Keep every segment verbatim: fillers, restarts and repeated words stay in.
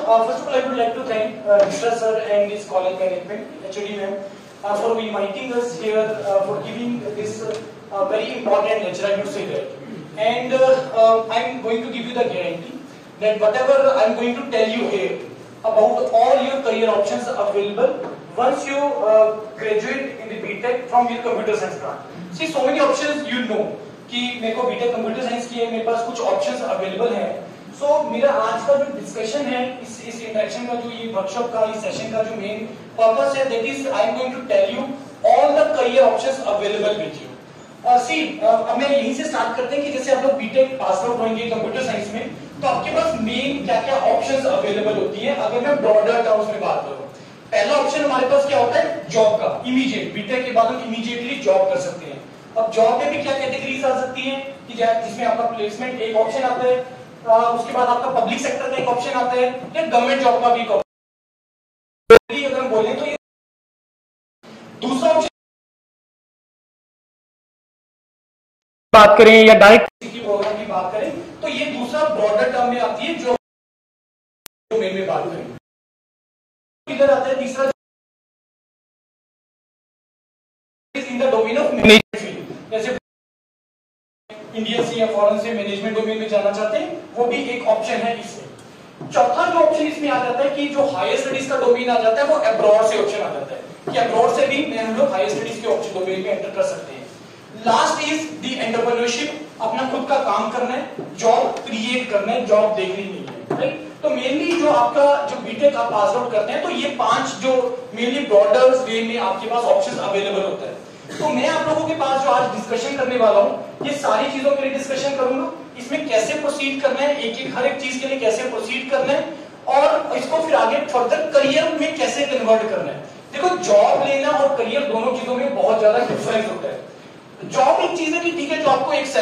uh, first of all, I would like to thank uh, Mishra sir and his college management, H O D ma'am, uh, for inviting us here, uh, for giving this uh, uh, very important lecture, I would say that. And uh, uh, I'm going to give you the guarantee that whatever I'm going to tell you here about all your career options available once you uh, graduate in the B Tech from your computer science branch. See, so many options you know कि मेरे को B Tech computer science की है, मेरे पास कुछ options available हैं. So मेरा आज का जो डिस्कशन है, इस इस इंटरेक्शन का, जो ये वर्कशॉप का, इस सेशन का जो मेन पर्पस है, that is I am going to tell you all the career options available with you. और सी अब मैं यहीं से स्टार्ट करते हैं कि जैसे आप लोग बीटेक पास आउट होंगे कंप्यूटर साइंस में, तो आपके पास मेन क्या क्या ऑप्शंस अवेलेबल होती है. अगर मैं ब्रॉडर टर्म्स में बात करूं, पहला ऑप्शन हमारे पास क्या होता है, जॉब का. इमीडिएट बीटेक के बाद हम इमीडिएटली जॉब कर सकते हैं. अब जॉब में भी क्या कैटेगरीज आ सकती है कि जिसमें आपका प्लेसमेंट एक ऑप्शन आता है, Uh, उसके बाद आपका पब्लिक सेक्टर का एक ऑप्शन आता है, या गवर्नमेंट जॉब का भी एक ऑप्शन. अगर हम बोलें तो ये दूसरा ऑप्शन बात करें या डायरेक्ट की प्रोग्राम की बात करें, तो ये दूसरा ब्रॉडर टर्म में आती है जो डोमेन में बात करें. इधर आता है तीसरा in the domain of management. जैसे इंडियन से या फॉरेन से मैनेजमेंट डोमेन में जाना चाहते हैं, वो भी एक ऑप्शन है इसमें. चौथा जो ऑप्शन इसमें आ जाता है कि जो हायर स्टडीज का डोमेन आ जाता है, वो अब्रॉड से ऑप्शन आ जाता है कि अब्रॉड से भी हम लोग हायर स्टडीज के ऑप्शन डोमेन में एंटर कर सकते हैं. Last is the entrepreneurship. अपना खुद का काम करना है, जॉब क्रिएट करना है, जॉब देखनी नहीं है, राइट. तो मेनली जो आपका जो बीटेक आप पास आउट करते हैं, तो ये पांच जो मेनली ब्रॉडर वे में आपके पास ऑप्शन अवेलेबल होता है. तो मैं आप लोगों के पास जो आज डिस्कशन करने वाला हूं, ये सारी चीजों के लिए डिस्कशन करूंगा. इसमें कैसे प्रोसीड करना है, एक एक हर एक चीज के लिए कैसे प्रोसीड करना है, और इसको फिर आगे फर्दर करियर में कैसे कन्वर्ट करना है. देखो, जॉब लेना और करियर दोनों चीजों में बहुत ज्यादा डिफरेंस होता है. जॉब एक चीज है कि ठीक है, जो आपको एक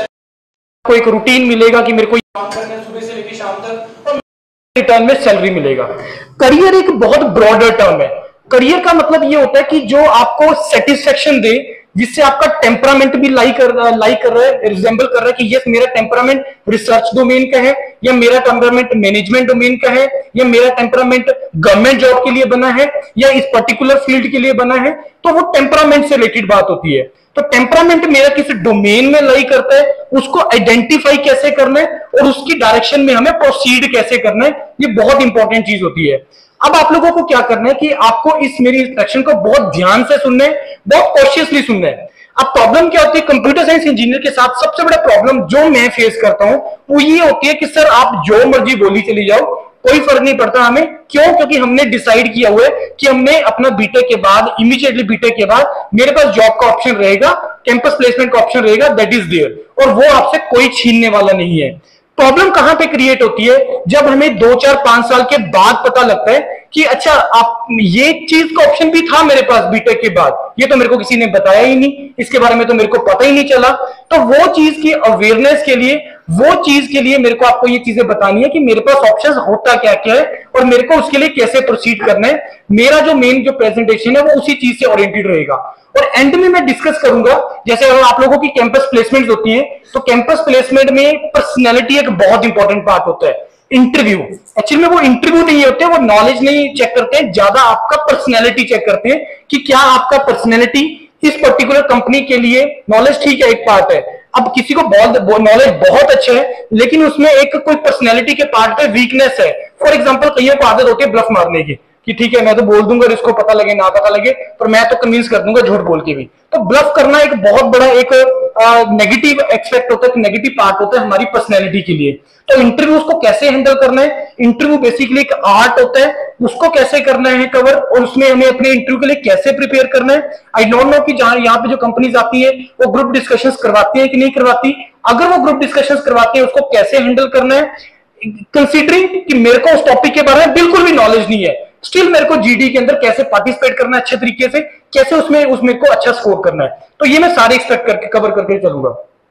को एक रूटीन मिलेगा कि मेरे को काम करना है सुबह से लेकर शाम तक, और रिटर्न में सैलरी मिलेगा. करियर एक बहुत ब्रॉडर टर्म है. करियर का मतलब ये होता है कि जो आपको सेटिस्फेक्शन दे, जिससे आपका टेम्परामेंट भी लाइक कर लाइक कर रहा है, रिजेंबल कर रहा है कि यस, मेरा टेम्परामेंट रिसर्च डोमेन का है, या मेरा टेम्परामेंट मैनेजमेंट डोमेन का है, या मेरा टेम्परामेंट गवर्नमेंट जॉब के लिए बना है, या इस पर्टिकुलर फील्ड के लिए बना है. तो वो टेम्परामेंट से रिलेटेड बात होती है. तो टेम्परामेंट मेरा किसी डोमेन में लाई करता है, उसको आइडेंटिफाई कैसे करना है और उसकी डायरेक्शन में हमें प्रोसीड कैसे करना है, ये बहुत इंपॉर्टेंट चीज होती है. अब आप लोगों को क्या करना है कि आपको इस मेरी इंस्ट्रक्शन को बहुत ध्यान से सुनना है, बहुत कॉशियसली सुनना है. अब प्रॉब्लम क्या होती है कंप्यूटर साइंस इंजीनियर के साथ, सबसे बड़ा प्रॉब्लम जो मैं फेस करता हूं वो ये होती है कि सर आप जो मर्जी बोली चली जाओ, कोई फर्क नहीं पड़ता हमें. क्यों? क्योंकि हमने डिसाइड किया हुआ है कि हमने अपना बीटेक के बाद, इमीडिएटली बीटेक के बाद मेरे पास जॉब का ऑप्शन रहेगा, कैंपस प्लेसमेंट का ऑप्शन रहेगा, दैट इज देयर, और वो आपसे कोई छीनने वाला नहीं है. प्रॉब्लम कहां पे क्रिएट होती है? जब हमें दो चार पांच साल के बाद पता लगता है कि अच्छा, आप ये चीज का ऑप्शन भी था मेरे पास बीटेक के बाद, ये तो मेरे को किसी ने बताया ही नहीं, इसके बारे में तो मेरे को पता ही नहीं चला. तो वो चीज की अवेयरनेस के लिए, वो चीज के लिए मेरे को आपको ये चीजें बतानी है कि मेरे पास ऑप्शंस होता क्या क्या है और मेरे को उसके लिए कैसे प्रोसीड करना है. मेरा जो मेन जो प्रेजेंटेशन है वो उसी चीज से ओरिएंटेड रहेगा. और एंड में मैं डिस्कस करूंगा, जैसे अगर आप लोगों की कैंपस प्लेसमेंट होती है, तो कैंपस प्लेसमेंट में पर्सनैलिटी एक बहुत इंपॉर्टेंट पार्ट होता है. इंटरव्यू एक्चुअली में वो इंटरव्यू नहीं होते, वो नॉलेज नहीं चेक करते हैं, ज्यादा आपका पर्सनैलिटी चेक करते हैं कि क्या आपका पर्सनैलिटी इस पर्टिकुलर कंपनी के लिए. नॉलेज ठीक है, एक पार्ट है. अब किसी को बहुत नॉलेज बहुत अच्छा है, लेकिन उसमें एक कोई पर्सनैलिटी के पार्ट पे वीकनेस है. फॉर एग्जांपल, कईयों को आदत होती है ब्लफ मारने की कि ठीक है, मैं तो बोल दूंगा, इसको पता लगे ना पता लगे, पर मैं तो कन्विंस कर दूंगा झूठ बोल के भी. तो ब्लफ करना एक बहुत बड़ा एक नेगेटिव एक्सपेक्ट होता है, नेगेटिव पार्ट होता है हमारी पर्सनैलिटी के लिए. तो इंटरव्यूज को कैसे हैंडल करना है, इंटरव्यू बेसिकली एक आर्ट होता है, उसको कैसे करना है कवर, और उसमें हमें अपने इंटरव्यू के लिए कैसे प्रिपेयर करना है. आई डोंट नो कि जहां यहाँ पे जो कंपनीज आती है वो ग्रुप डिस्कशंस करवाती है कि नहीं करवाती. अगर वो ग्रुप डिस्कशंस करवाती है, उसको कैसे हैंडल करना है, कंसीडरिंग कि मेरे को उस टॉपिक के बारे में बिल्कुल भी नॉलेज नहीं है, स्टिल मेरे को जीडी के अंदर कैसे पार्टिसिपेट करना है अच्छे तरीके से, कैसे उसमें उसमें को अच्छा स्कोर करना है. तो ये मैं सारे एक्सपेक्ट करके कवर करके चलूंगा.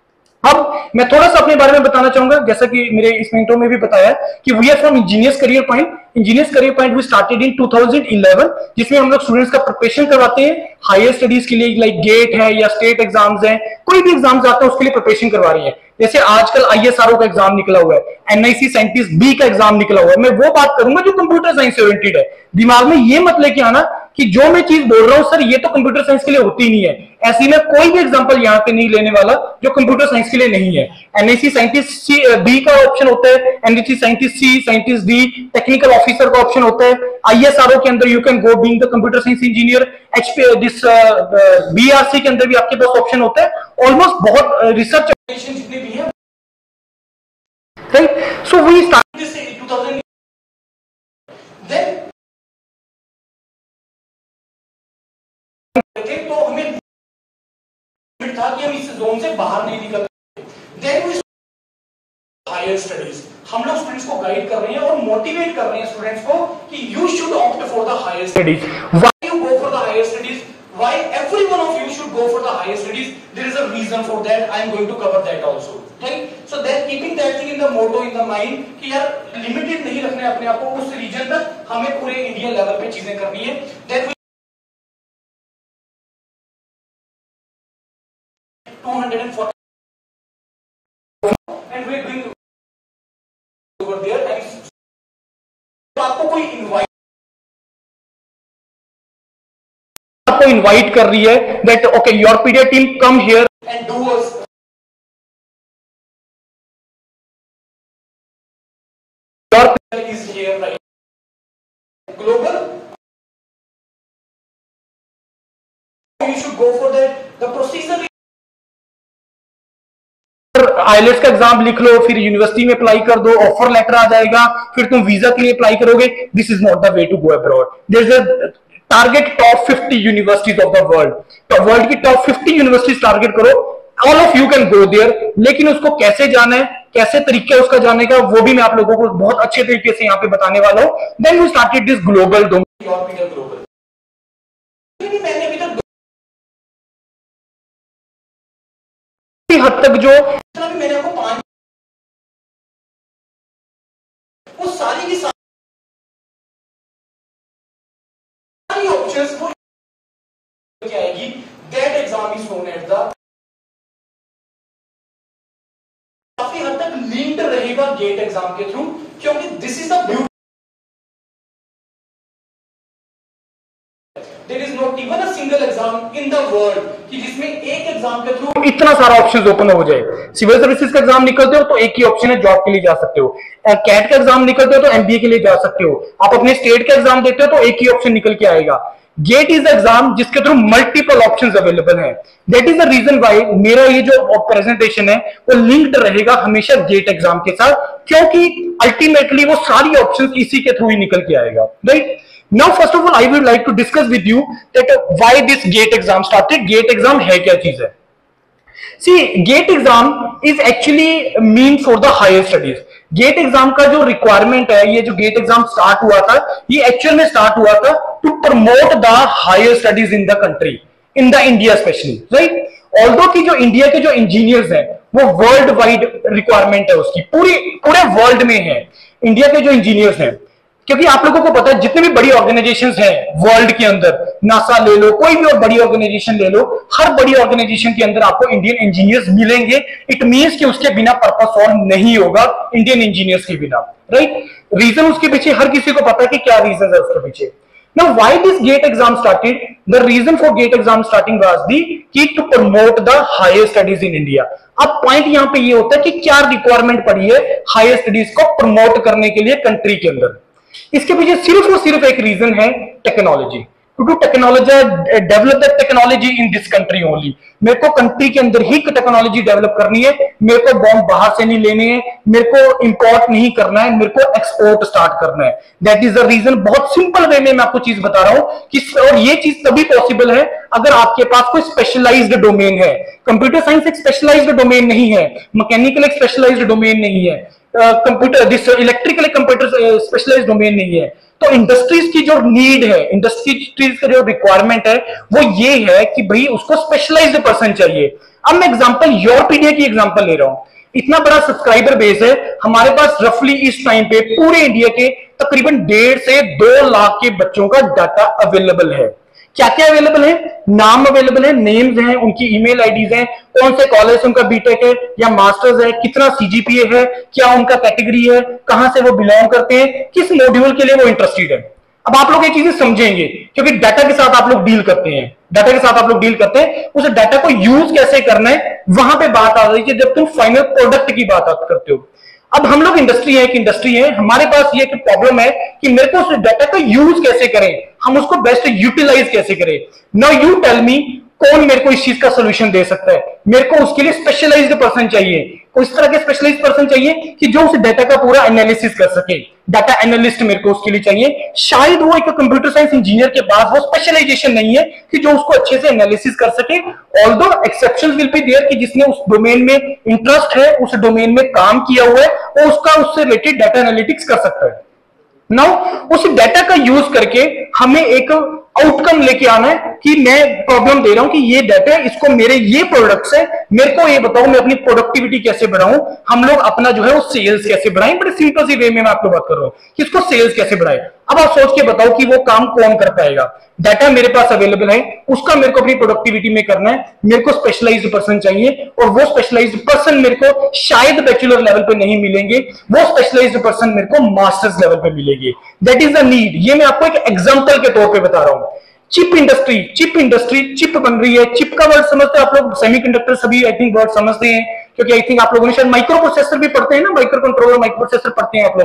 अब मैं थोड़ा सा अपने बारे में बताना चाहूंगा, जैसा कि मेरे इस इंट्रो में भी बताया कि we are from engineers career point. Engineers career point we started in two thousand eleven, जिसमें हम लोग स्टूडेंट्स का प्रिपरेशन करवाते हैं हायर स्टडीज के लिए, लाइक गेट है या स्टेट एग्जाम्स हैं, कोई भी एग्जाम्स आते हैं उसके लिए प्रिपरेशन करवा रही है। जैसे आजकल आईएसआरओ का एग्जाम निकला हुआ है, एनआईसी साइंटिस्ट बी का एग्जाम निकला हुआ है, मैं वो बात करूंगा जो कंप्यूटर साइंस से ओरिएंटेड है। दिमाग में ये मत लेके आना कि जो मैं चीज बोल रहा हूं सर ये तो कंप्यूटर साइंस के लिए होती नहीं है, ऐसी मैं कोई भी एग्जांपल यहां पे नहीं लेने वाला जो कंप्यूटर साइंस के लिए नहीं है। एनआईसी साइंटिस्ट बी का ऑप्शन होता है, NIC scientist C, scientist D, technical officer का ऑप्शन होता है। आईएसआरओ के अंदर you can go being the computer science engineer. HP this BARC के अंदर भी आपके पास ऑप्शन होता है। ऑलमोस्ट बहुत रिसर्च जितने भी है, right. So we start this in two thousand, then तो हमें था कि हम इस जोन से बाहर नहीं निकल सकते। देन वी हायर स्टडीज, हम लोग स्टूडेंट्स को गाइड कर रहे हैं और मोटिवेट कर रहे हैं स्टूडेंट्स को कि you should opt for the higher studies. Why you go for the higher studies, why every one of you should go for the higher studies, there is a reason for that, I am going to cover that also, right. So that keeping that thing in the motto in the mind कि यार limited नहीं रखना है अपने आप को उस reason तक, हमें पूरे इंडिया लेवल पे चीजें करनी है। Then two hundred forty and we are doing over there and आपको कोई इनवाइट आपको इनवाइट कर रही है that okay your P D A team come here and do us your P D A is here, right, global, you should go for that, the procedure IELTS का exam लिख लो, फिर university में apply कर दो, offer letter आ जाएगा, फिर तुम वीजा के लिए अप्लाई करोगे। This is not the way to go abroad. There is a target top fifty universities of the world, तो वर्ल्ड की टॉप फिफ्टी यूनिवर्सिटीज टारगेट करो, all of you can go there. लेकिन उसको कैसे जाना है, कैसे तरीका है उसका जाने का, वो भी मैं आप लोगों को बहुत अच्छे तरीके से यहाँ पे बताने वाला हूँ। Then we started this global domain, global मैंने अभी तक हद तक जो मैंने आपको पांच वो सारी की सारी ऑप्शंस वो क्या आएगी, that exam is known at the, काफी हद तक लिंक्ड रहेगा गेट एग्जाम के थ्रू, क्योंकि this is the beauty, there is not even a single exam in the world कि जिसमें एक एग्जाम के थ्रू इतना सारा ऑप्शंस ओपन हो जाए। सिविल सर्विसेज का एग्जाम निकलते हो तो एक ही ऑप्शन है, जॉब के लिए जा सकते हो। कैट का एग्जाम निकलते हो तो एमबीए के लिए जा सकते हो। आप अपने स्टेट का एग्जाम देते हो तो एक ही ऑप्शन निकल के आएगा। गेट इज एग्जाम जिसके थ्रू मल्टीपल ऑप्शंस अवेलेबल हैं। That is the reason why मेरा ये जो प्रेजेंटेशन है वो लिंक्ड रहेगा हमेशा गेट एग्जाम के साथ, क्योंकि अल्टीमेटली वो सारी ऑप्शंस इसी के थ्रू ही निकल के आएगा, right. Now, first of all, I would like to discuss with you that uh, why this GATE exam started. GATE exam है क्या चीज है? See, GATE exam is actually mean for the higher studies. GATE exam का जो requirement है, ये जो GATE exam start हुआ था, ये actual में start हुआ था to promote the higher studies in the country, in the India especially, right? Although कि जो इंडिया के जो इंजीनियर्स हैं, वो वर्ल्ड वाइड रिक्वायरमेंट है उसकी, पूरी पूरे वर्ल्ड में है इंडिया के जो इंजीनियर्स हैं। क्योंकि आप लोगों को पता है जितने भी बड़ी ऑर्गेनाइजेशंस हैं वर्ल्ड के अंदर, नासा ले लो, कोई भी और बड़ी ऑर्गेनाइजेशन ले लो, हर बड़ी ऑर्गेनाइजेशन के अंदर आपको इंडियन इंजीनियर्स मिलेंगे। इट मींस कि उसके बिना पर्पस सॉल्व नहीं होगा इंडियन इंजीनियर्स के बिना, राइट। रीजन उसके पीछे हर किसी को पता है कि क्या रीजन है उसके पीछे। Now, why this GATE exam started? The reason for GATE exam starting was the key to promote the higher studies in India. अब पॉइंट यहाँ पे ये होता है कि क्या रिक्वायरमेंट पड़ी है हायर स्टडीज को प्रमोट करने के लिए कंट्री के अंदर। इसके पीछे सिर्फ और सिर्फ एक रीजन है, technology. To technology develop the technology in this country only. मेरे को कंट्री के अंदर ही टेक्नोलॉजी डेवलप करनी है, मेरे को बॉम्ब बाहर से नहीं लेने हैं, मेरे को इंपोर्ट नहीं करना है, मेरे को एक्सपोर्ट स्टार्ट करना है। That is the reason. बहुत सिंपल वे में मैं आपको चीज बता रहा हूं कि, और ये चीज तभी पॉसिबल है अगर आपके पास कोई स्पेशलाइज्ड डोमेन है। कंप्यूटर साइंस एक स्पेशलाइज्ड डोमेन नहीं है, मैकेनिकल एक स्पेशलाइज्ड डोमेन नहीं है, computer this electrical computer specialised domain नहीं है। तो इंडस्ट्रीज की जो नीड है, इंडस्ट्रीज का जो रिक्वायरमेंट है वो ये है कि भाई उसको स्पेशलाइज्ड पर्सन चाहिए। अब मैं एग्जांपल योरपीडिया की एग्जांपल ले रहा हूं। इतना बड़ा सब्सक्राइबर बेस है हमारे पास, रफली इस टाइम पे पूरे इंडिया के तकरीबन डेढ़ से दो लाख के बच्चों का डाटा अवेलेबल है। क्या क्या अवेलेबल है? नाम अवेलेबल है, नेम्स हैं, उनकी ईमेल आईडीज हैं, कौन से कॉलेज से उनका बीटेक है या मास्टर्स है, कितना सीजीपीए है, क्या उनका कैटेगरी है, कहां से वो बिलोंग करते हैं, किस मॉड्यूल के लिए वो इंटरेस्टेड है। अब आप लोग ये चीजें समझेंगे क्योंकि डाटा के साथ आप लोग डील करते हैं, डाटा के साथ आप लोग डील करते हैं, उस डाटा को यूज कैसे करना है वहां पे बात आ रही है जब तुम फाइनल प्रोडक्ट की बात करते हो। अब हम लोग इंडस्ट्री है, एक इंडस्ट्री है, हमारे पास ये एक प्रॉब्लम है कि मेरे को उस डाटा का यूज कैसे करें, हम उसको बेस्ट यूटिलाइज कैसे करें। नाउ यू टेल मी, कौन मेरे को इस चीज का सोल्यूशन दे सकता है? मेरे को उसके लिए स्पेशलाइज्ड पर्सन चाहिए, को इस तरह के स्पेशलाइज्ड पर्सन चाहिए कि जो उस डाटा का पूरा एनालिसिस कर सके। डाटा एनालिस्ट मेरे को उसके लिए चाहिए। शायद वो एक कंप्यूटर साइंस इंजीनियर के पास वो स्पेशलाइजेशन नहीं है कि जो उसको अच्छे से एनालिसिस कर सके। Although exceptions will be there कि जिसने उस डोमेन में इंटरेस्ट है, उस डोमेन में काम किया हुआ है, वो उसका उससे रिलेटेड डाटा एनालिटिक्स कर सकता है। नाउ उस डाटा का यूज करके हमें एक आउटकम लेके आना है कि मैं प्रॉब्लम दे रहा हूं कि ये डाटा इसको मेरे ये प्रोडक्ट्स है, मेरे को ये बताओ मैं अपनी प्रोडक्टिविटी कैसे बढ़ाऊं, हम लोग अपना जो है वो सेल्स कैसे बढ़ाएं। बड़े सिंपल सी वे में मैं आपको बात कर रहा हूं कि इसको सेल्स कैसे बढ़ाएं। अब आप सोच के बताओ कि वो काम कौन कर पाएगा। डाटा मेरे पास अवेलेबल है, उसका मेरे को अपनी प्रोडक्टिविटी में करना है, मेरे को स्पेशलाइज्ड पर्सन चाहिए और वो स्पेशलाइज्ड पर्सन मेरे को शायद बैचलर लेवल पे नहीं मिलेंगे, वो स्पेशलाइज्ड पर्सन मेरे को मास्टर्स लेवल पे मिलेंगे। That is the need. ये मैं आपको एक एग्जांपल के तौर पे बता रहा हूं। Chip industry, chip industry, chip बन रही है। चिप का वर्ड समझते हैं आप लोग? सेमीकंडक्टर सभी आई थिंक वर्ड समझते हैं क्योंकि आई थिंक आप लोगों ने शायद माइक्रो प्रोसेसर भी पढ़ते हैं ना, माइक्रो कंट्रोलर, माइक्रो प्रोसेसर पढ़ते हैं आप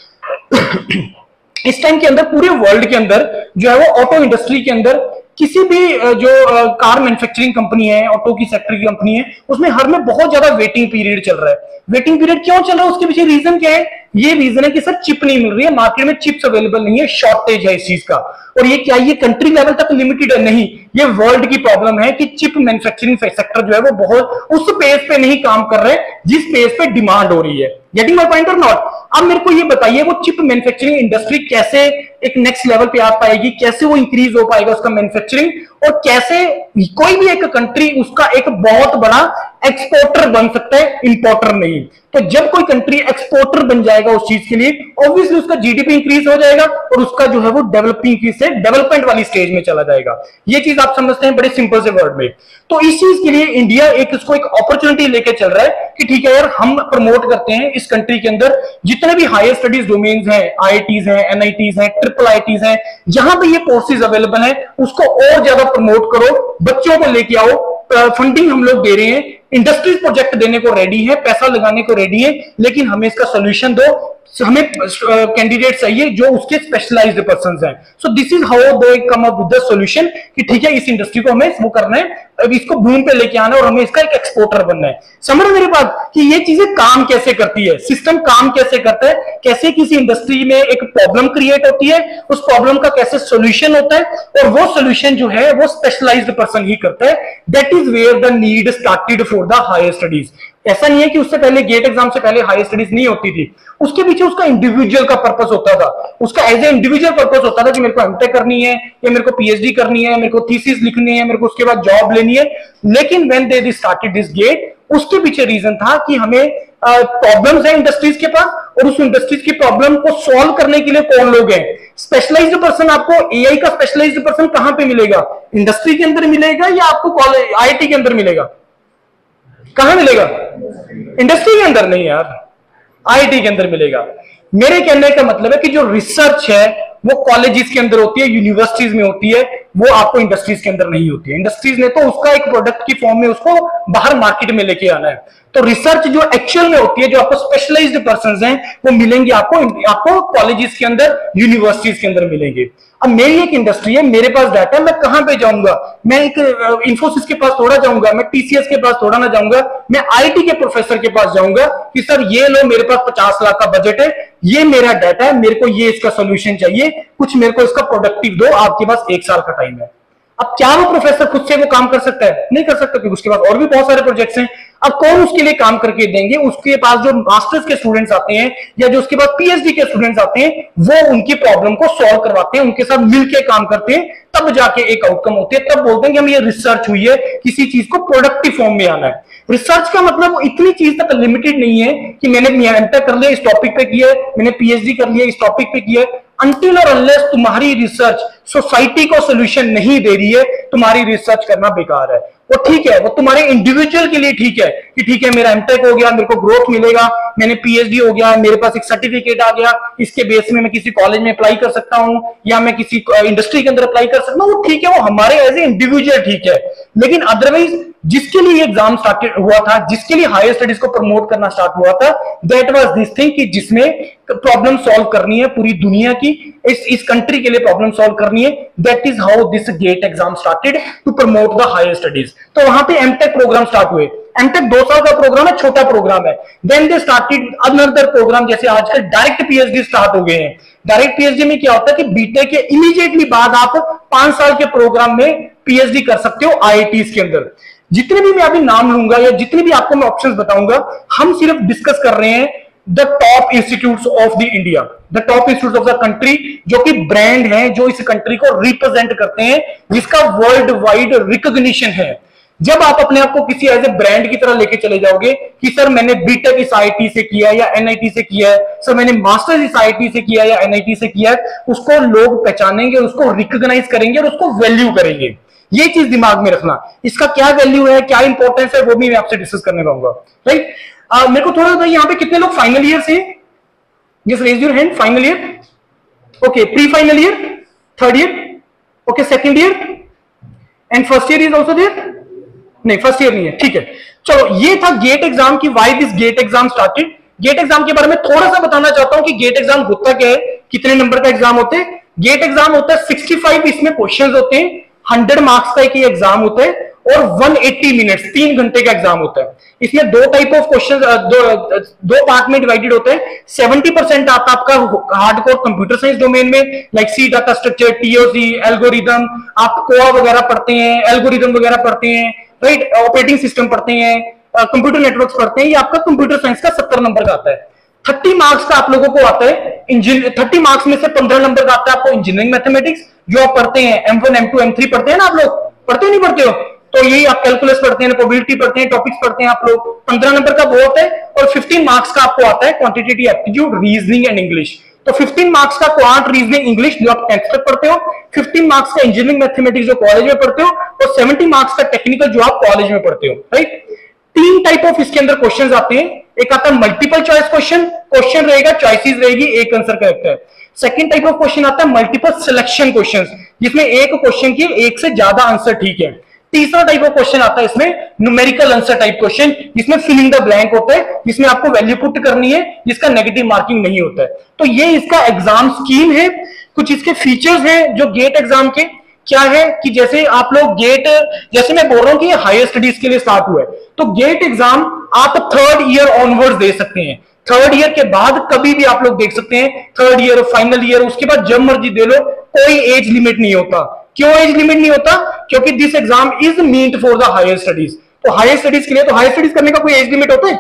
लोग। इस टाइम के अंदर पूरे वर्ल्ड के अंदर जो है वो ऑटो इंडस्ट्री के अंदर किसी भी जो कार मैन्युफैक्चरिंग कंपनी है, ऑटो की सेक्टर की कंपनी है, उसमें हर में बहुत ज्यादा वेटिंग पीरियड चल रहा है। वेटिंग पीरियड क्यों चल रहा है? उसके पीछे रीजन क्या है? ये रीजन है कि सर चिप नहीं मिल रही है, मार्केट में चिप्स अवेलेबल नहीं है, शॉर्टेज है इस चीज का। और ये क्या ये कंट्री लेवल तक लिमिटेड है? नहीं, ये वर्ल्ड की प्रॉब्लम है कि चिप मैन्युफैक्चरिंग सेक्टर जो है वो बहुत उस पेस पे नहीं काम कर रहे जिस पेस पे डिमांड हो रही है। Getting my point or not? अब मेरे को ये बताइए वो चिप मैन्युफैक्चरिंग इंडस्ट्री कैसे एक नेक्स्ट लेवल पे आ पाएगी, कैसे वो इंक्रीज हो पाएगा उसका मैन्युफैक्चरिंग, और कैसे कोई भी एक कंट्री उसका एक बहुत बड़ा एक्सपोर्टर बन सकता है, इंपोर्टर नहीं। तो जब कोई कंट्री एक्सपोर्टर बन जाएगा उस चीज के लिए, ऑब्वियसली उसका जीडीपी इंक्रीज हो जाएगा और उसका जो है वो डेवलपिंग से डेवलपमेंट वाली स्टेज में चला जाएगा। ये चीज आप समझते हैं बड़े सिंपल से वर्ड में। तो इस चीज के लिए इंडिया एक इसको एक अपॉर्चुनिटी लेके चल रहा है कि ठीक है यार, हम प्रमोट करते हैं इस कंट्री के अंदर जितने भी हायर स्टडीज डोमेन्स हैं, आईआईटीज हैं, एनआईटीज हैं, ट्रिपल आईआईटीज हैं, जहां पे ये कोर्सेज अवेलेबल है उसको और ज्यादा प्रमोट करो, बच्चों को लेके आओ। फंडिंग हम लोग दे रहे हैं, इंडस्ट्रीज प्रोजेक्ट देने को रेडी है, पैसा लगाने को रेडी है, लेकिन हमें इसका सोल्यूशन दो। हमें कैंडिडेट चाहिए जो उसके स्पेशलाइज्ड पर्संस हैं। So this is how they come up with the solution कि ठीक है इस इंडस्ट्री को हमें वो करना है, अब इसको बूम पे लेके आना है और हमें इसका एक एक्सपोर्टर बनना है। समझ मेरी बात कि ये चीजें काम कैसे करती है, सिस्टम काम कैसे करता है, कैसे किसी इंडस्ट्री में एक प्रॉब्लम क्रिएट होती है, उस प्रॉब्लम का कैसे सोल्यूशन होता है, और वो सोल्यूशन जो है वो स्पेशलाइज्ड पर्सन ही करता है। That is where the need started for the higher studies. ऐसा नहीं है कि उससे पहले गेट एग्जाम से पहले हायर स्टडीज नहीं होती थी, उसके पीछे उसका इंडिविजुअल का पर्पस होता था, उसका एज ए इंडिविजुअल पर्पस होता था कि मेरे को एमटेक करनी है या मेरे को पीएचडी करनी है, मेरे को थीसिस लिखनी है, मेरे को उसके बाद जॉब लेनी है। लेकिन when they started this GATE, उसके पीछे रीजन था कि हमें प्रॉब्लम्स है इंडस्ट्रीज के पास, और उस इंडस्ट्रीज की प्रॉब्लम को सॉल्व करने के लिए कौन लोग हैं। स्पेशलाइज्ड पर्सन आपको एआई का स्पेशलाइज्ड पर्सन कहां पे मिलेगा? इंडस्ट्री के अंदर मिलेगा या आपको कॉलेज आईआईटी के अंदर मिलेगा? कहां मिलेगा? इंडस्ट्री के अंदर नहीं यार, आईआईटी के अंदर मिलेगा। मेरे कहने का मतलब है कि जो रिसर्च है वो कॉलेजेस के अंदर होती है, यूनिवर्सिटीज में होती है, वो आपको इंडस्ट्रीज के अंदर नहीं होती है। इंडस्ट्रीज ने तो उसका एक प्रोडक्ट की फॉर्म में उसको बाहर मार्केट में लेके आना है। तो रिसर्च जो एक्चुअल में होती है, जो आपको स्पेशलाइज्ड पर्संस हैं, वो मिलेंगे आपको आपको कॉलेजेस के अंदर, यूनिवर्सिटीज के अंदर मिलेंगे। अब मेरी एक इंडस्ट्री है, मेरे पास डाटा है, मैं कहां पे जाऊंगा? मैं एक इंफोसिस के पास थोड़ा जाऊंगा, मैं टीसीएस के पास थोड़ा ना जाऊंगा, मैं आईआईटी के प्रोफेसर के पास जाऊंगा कि सर ये लो, मेरे पास पचास लाख का बजट है, ये मेरा डाटा है, मेरे को ये इसका सोल्यूशन चाहिए, कुछ मेरे को इसका प्रोडक्टिव दो, आपके पास एक साल का टाइम है। अब क्या वो प्रोफेसर खुद से वो काम कर सकता है? नहीं कर सकता, क्योंकि उसके पास और भी बहुत सारे प्रोजेक्ट्स हैं। अब कौन उसके लिए काम करके देंगे? उसके पास जो मास्टर्स के स्टूडेंट्स आते हैं या जो उसके पास पीएचडी के स्टूडेंट्स आते हैं, वो उनकी प्रॉब्लम को सॉल्व करवाते हैं, उनके साथ मिलकर काम करते हैं, तब जाके एक आउटकम होती है। तब बोलते हैं कि हम ये रिसर्च हुई है, किसी चीज को प्रोडक्टिव फॉर्म में आना है। रिसर्च का मतलब इतनी चीज तक लिमिटेड नहीं है कि मैंने एमटेक कर लिया इस टॉपिक पे किया है, मैंने पीएचडी कर लिया इस टॉपिक पे किया है। अनटिल और अनलेस तुम्हारी रिसर्च सोसाइटी को सोल्यूशन नहीं दे रही है, तुम्हारी रिसर्च करना बेकार है। वो ठीक है, वो तुम्हारे इंडिविजुअल के लिए ठीक है कि ठीक है मेरा एमटेक हो गया, मेरे को ग्रोथ मिलेगा, मैंने पीएचडी हो गया, मेरे पास एक सर्टिफिकेट आ गया, इसके बेस में मैं किसी कॉलेज में अप्लाई कर सकता हूं या मैं किसी इंडस्ट्री के अंदर अप्लाई कर सकता हूं। वो ठीक है, वो हमारे एज ए इंडिविजुअल ठीक है। लेकिन अदरवाइज जिसके लिए एग्जाम स्टार्टेड हुआ था, जिसके लिए हायर स्टडीज को प्रमोट करना स्टार्ट हुआ था, दैट वाज दिस थिंग कि जिसमें प्रॉब्लम सॉल्व करनी है पूरी दुनिया की, इस इस कंट्री के लिए प्रॉब्लम सॉल्व करनी है। That is how this GATE exam started to promote the higher studies. तो वहां पे एमटेक प्रोग्राम स्टार्ट हुए। एमटेक दो साल का प्रोग्राम है, छोटा प्रोग्राम है। Then they started another programme, जैसे आजकल डायरेक्ट पीएचडी स्टार्ट हो गए हैं। डायरेक्ट पीएचडी में क्या होता है कि बीटेक के इमीडिएटली बाद आप पांच साल के प्रोग्राम में पीएचडी कर सकते हो आईआईटीज के अंदर। जितने भी मैं अभी नाम लूंगा या जितने भी आपको मैं ऑप्शंस बताऊंगा, हम सिर्फ डिस्कस कर रहे हैं the top institutes of the India, the top institute of the country, जो कि ब्रांड है, जो इस कंट्री को रिप्रेजेंट करते हैं, जिसका वर्ल्ड वाइड रिकॉग्निशन है। जब आप अपने आप को किसी एज ए ब्रांड की तरह लेके चले जाओगे कि सर मैंने बीटेक इस आईआईटी से किया है या एनआईटी से किया है, सर मैंने मास्टर्स इस आईआईटी से किया है या एनआईटी से किया है, उसको लोग पहचानेंगे, उसको रिकॉग्नाइज करेंगे और उसको वैल्यू करेंगे। ये चीज दिमाग में रखना। इसका क्या वैल्यू है, क्या इंपॉर्टेंस है, वो भी मैं आपसे डिस्कस करने पाऊंगा। राइट, मेरे को थोड़ा सा यहाँ पे कितने लोग फाइनल ईयर से, just raise your hand. Final year, okay, pre final year, third year, okay, second year and first year is also there? नहीं, फर्स्ट ईयर नहीं है, ठीक है। चलो, ये था गेट एग्जाम की, why this GATE exam started. GATE exam के बारे में थोड़ा सा बताना चाहता हूं कि गेट एग्जाम होता क्या है, कितने नंबर का एग्जाम होते हैं। गेट एग्जाम होता है पैंसठ, इसमें क्वेश्चंस होते हैं, हंड्रेड मार्क्स का एक एग्जाम होता है और एक सौ अस्सी मिनट्स, तीन घंटे का एग्जाम होता है। इसमें दो टाइप ऑफ क्वेश्चन, दो दो पार्ट में डिवाइडेड होते हैं। सत्तर परसेंट आता आपका हार्डकोर कंप्यूटर साइंस डोमेन में, like C, data structure, TOC, algorithm, आप कोआ वगैरह पढ़ते हैं, एल्गोरिदम वगैरह पढ़ते हैं, राइट, ऑपरेटिंग सिस्टम पढ़ते हैं, कंप्यूटर नेटवर्क्स पढ़ते हैं। ये आपका कंप्यूटर साइंस का सत्तर नंबर का आता है। तीस मार्क्स का आप लोगों को आता है इंजीनियर, तीस मार्क्स में से पंद्रह नंबर का आता है आपको इंजीनियरिंग मैथमेटिक्स, जो आप पढ़ते हैं M one, M two, M three पढ़ते हैं ना आप लोग, पढ़ते हो नहीं पढ़ते हो? तो यही आप कैलकुलस पढ़ते हैं, प्रोबेबिलिटी पढ़ते हैं, टॉपिक्स पढ़ते हैं आप लोग। पंद्रह नंबर का वो होता है और पंद्रह मार्क्स का आपको आता है quantitative aptitude, reasoning and English. तो पंद्रह मार्क्स का क्वांट, रीजनिंग, इंग्लिश जो आप टेंथ तक पढ़ते हो, पंद्रह मार्क्स का इंजीनियरिंग मैथमेटिक्स जो कॉलेज में पढ़ते हो, और सत्तर मार्क्स का टेक्निकल जो आप कॉलेज में पढ़ते हो। राइट, तीन टाइप ऑफ इसके अंदर क्वेश्चंस आते हैं। एक आता है मल्टीपल चॉइस क्वेश्चन, क्वेश्चन रहेगा, चॉइसेस रहेगी, एक आंसर करेक्ट है। सेकंड टाइप ऑफ क्वेश्चन आता है मल्टीपल सिलेक्शन क्वेश्चंस, जिसमें एक क्वेश्चन के एक से ज्यादा आंसर ठीक है। तीसरा टाइप ऑफ क्वेश्चन आता है इसमें न्यूमेरिकल आंसर टाइप क्वेश्चन, जिसमें फिलिंग द ब्लैंक होता है, जिसमें आपको वैल्यू पुट करनी है, जिसका नेगेटिव मार्किंग नहीं होता है। तो ये इसका एग्जाम स्कीम है। कुछ इसके फीचर्स हैं जो गेट एग्जाम के, क्या है कि जैसे आप लोग गेट, जैसे मैं बोल रहा हूं कि ये हायर स्टडीज के लिए स्टार्ट हुआ है, तो गेट एग्जाम आप थर्ड ईयर ऑनवर्ड्स दे सकते हैं। थर्ड ईयर के बाद कभी भी आप लोग देख सकते हैं, थर्ड ईयर, फाइनल ईयर, उसके बाद जब मर्जी दे लो, कोई एज लिमिट नहीं होता। क्यों एज लिमिट नहीं होता? क्योंकि this exam is meant for the higher studies. तो हायर स्टडीज के लिए, तो हायर स्टडीज करने का कोई एज लिमिट होता है?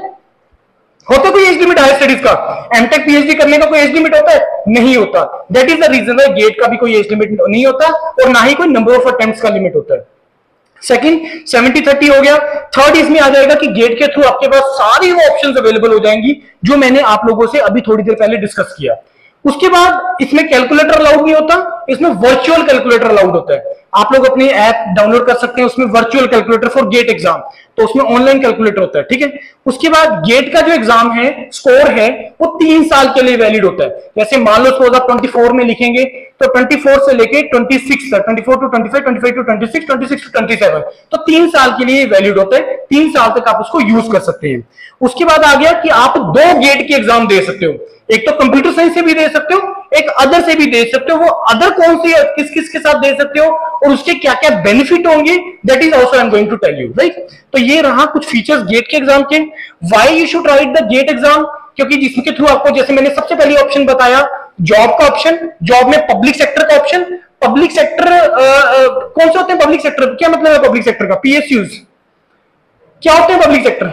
होता कोई एज लिमिट हायर स्टडीज का? एमटेक पीएचडी करने का कोई एज लिमिट होता है? नहीं होता। दैट इज द रीजन है गेट का भी कोई एज लिमिट नहीं होता और ना ही कोई नंबर ऑफ अटेम्प्ट्स का लिमिट होता है। सेकंड, सेवेंटी थर्टी हो गया। थर्ड इसमें आ जाएगा कि गेट के थ्रू आपके पास सारी वो ऑप्शंस अवेलेबल हो जाएंगी जो मैंने आप लोगों से अभी थोड़ी देर पहले डिस्कस किया। उसके बाद इसमें कैलकुलेटर अलाउड नहीं होता, इसमें वर्चुअल कैलकुलेटर अलाउड होता है। आप लोग अपनी ऐप डाउनलोड कर सकते हैं, उसमें virtual calculator for GATE exam, तो उसमें ऑनलाइन कैलकुलेटर होता है। ठीक है, उसके बाद गेट का जो एग्जाम है, स्कोर है, वो तीन साल के लिए वैलिड होता है। जैसे मान लो सपोज आप ट्वेंटी फोर में लिखेंगे तो ट्वेंटी फोर से लेके ट्वेंटी सिक्स तक, twenty four to twenty five, twenty five to twenty six, twenty six to twenty seven, तो तीन साल के लिए वैलिड होता है। तीन साल तक आप उसको यूज कर सकते हैं। उसके बाद आ गया कि आप दो गेट के एग्जाम दे सकते हो, एक तो कंप्यूटर साइंस से भी दे सकते हो, एक अदर से भी दे सकते हो। वो अदर कौन सी, किस किस के साथ दे सकते हो और उसके क्या क्या बेनिफिट होंगे, that is also I am going to tell you. Right, तो ये रहा कुछ फीचर्स गेट के एग्जाम के। Why you should write the GATE exam? क्योंकि जिसके थ्रू आपको, जैसे मैंने सबसे पहले ऑप्शन बताया, जॉब का ऑप्शन, जॉब में पब्लिक सेक्टर का ऑप्शन। पब्लिक सेक्टर कौन से होते हैं? पब्लिक सेक्टर क्या मतलब है? पब्लिक सेक्टर का पीएसयूज, क्या होते हैं पब्लिक सेक्टर?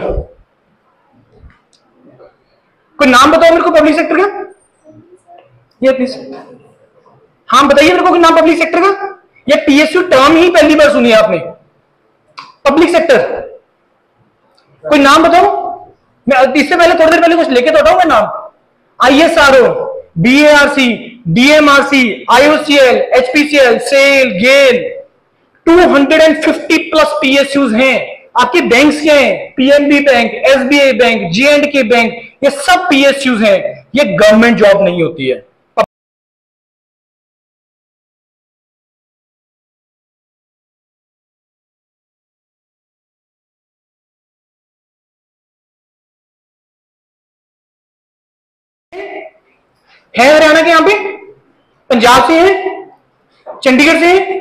कोई नाम बताओ मेरे को पब्लिक सेक्टर का, ये प्लीज। हाँ बताइए मेरे को नाम पब्लिक सेक्टर का। ये पीएसयू टर्म ही पहली बार सुनी है आपने, पब्लिक सेक्टर। कोई नाम बताओ, मैं इससे पहले थोड़ी देर पहले कुछ लेके तो हटाऊंगा नाम। ISRO, BARC, DMRC, IOCL, HPCL, SAIL, GAIL, दो सौ पचास प्लस पीएसयूज हैं। आपके बैंक्स क्या हैं? PNB bank, SBI bank, J and K bank, ये सब पीएसयूज हैं। ये गवर्नमेंट जॉब नहीं होती है। है हरियाणा के यहां पे, पंजाब से है, चंडीगढ़ से है,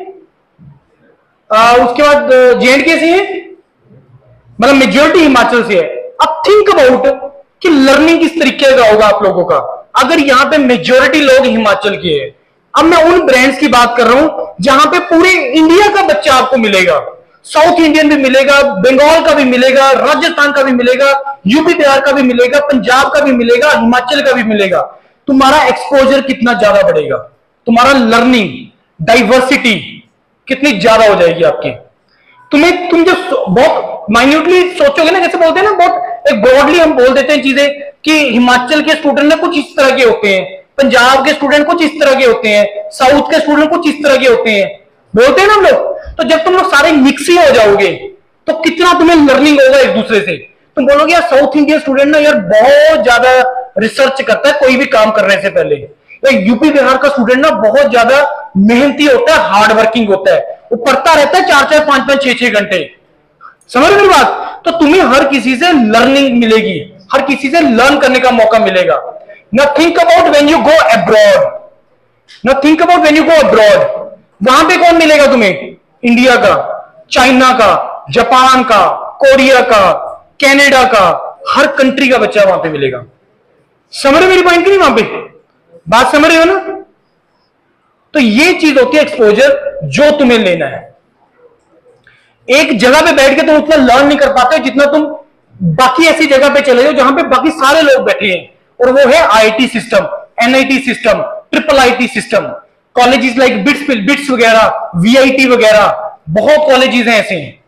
आ, उसके बाद जे एंड के से है, मतलब मेजोरिटी हिमाचल से है। अब थिंक अबाउट कि लर्निंग किस तरीके का होगा आप लोगों का अगर यहां पे मेजोरिटी लोग हिमाचल के हैं। अब मैं उन ब्रांड्स की बात कर रहा हूं जहां पे पूरे इंडिया का बच्चा आपको मिलेगा, साउथ इंडियन भी मिलेगा, बंगाल का भी मिलेगा, राजस्थान का भी मिलेगा, यूपी बिहार का भी मिलेगा, पंजाब का भी मिलेगा, हिमाचल का भी मिलेगा। तुम्हारा एक्सपोजर कितना ज्यादा बढ़ेगा, तुम्हारा लर्निंग डाइवर्सिटी कितनी ज्यादा हो जाएगी आपकी। तुम्हें तुम जो बहुत माइन्यूटली सोचोगे ना, जैसे बोलते हैं ना, बहुत एक ब्रॉडली हम बोल देते हैं चीजें कि हिमाचल के स्टूडेंट ना कुछ इस तरह के होते हैं, पंजाब के स्टूडेंट कुछ इस तरह के होते हैं, साउथ के स्टूडेंट कुछ इस तरह के होते हैं, बोलते हैं ना हम लोग। तो जब तुम लोग सारे मिक्स ही हो जाओगे तो कितना तुम्हें लर्निंग होगा एक दूसरे से। तुम बोलोगे यार साउथ इंडियन स्टूडेंट ना यार बहुत ज्यादा रिसर्च करता है कोई भी काम करने से पहले, यूपी बिहार का स्टूडेंट ना बहुत ज्यादा मेहनती होता है, हार्ड वर्किंग होता है, वो पढ़ता रहता है चार चार पांच पांच छह छह घंटे। समझ मेरी बात? तो तुम्हें हर किसी से लर्निंग मिलेगी, हर किसी से लर्न करने का मौका मिलेगा। ना think about when you go abroad, ना think about when you go abroad, वहां पे कौन मिलेगा तुम्हें? इंडिया का, चाइना का, जापान का, कोरिया का, कनाडा का, हर कंट्री का बच्चा वहां पे मिलेगा। समझ रहे मेरी पॉइंट की नहीं? वहां पे बात समझ रहे हो ना? तो ये चीज होती है एक्सपोजर जो तुम्हें लेना है। एक जगह पे बैठ के तुम उतना लर्न नहीं कर पाते जितना तुम बाकी ऐसी जगह पे चले जाओ जहां पे बाकी सारे लोग बैठे हैं, और वो है IT system, NIT system, triple IT system, colleges like BITS BITS वगैरह, वीआईटी वगैरह, बहुत कॉलेजेस हैं ऐसे हैं।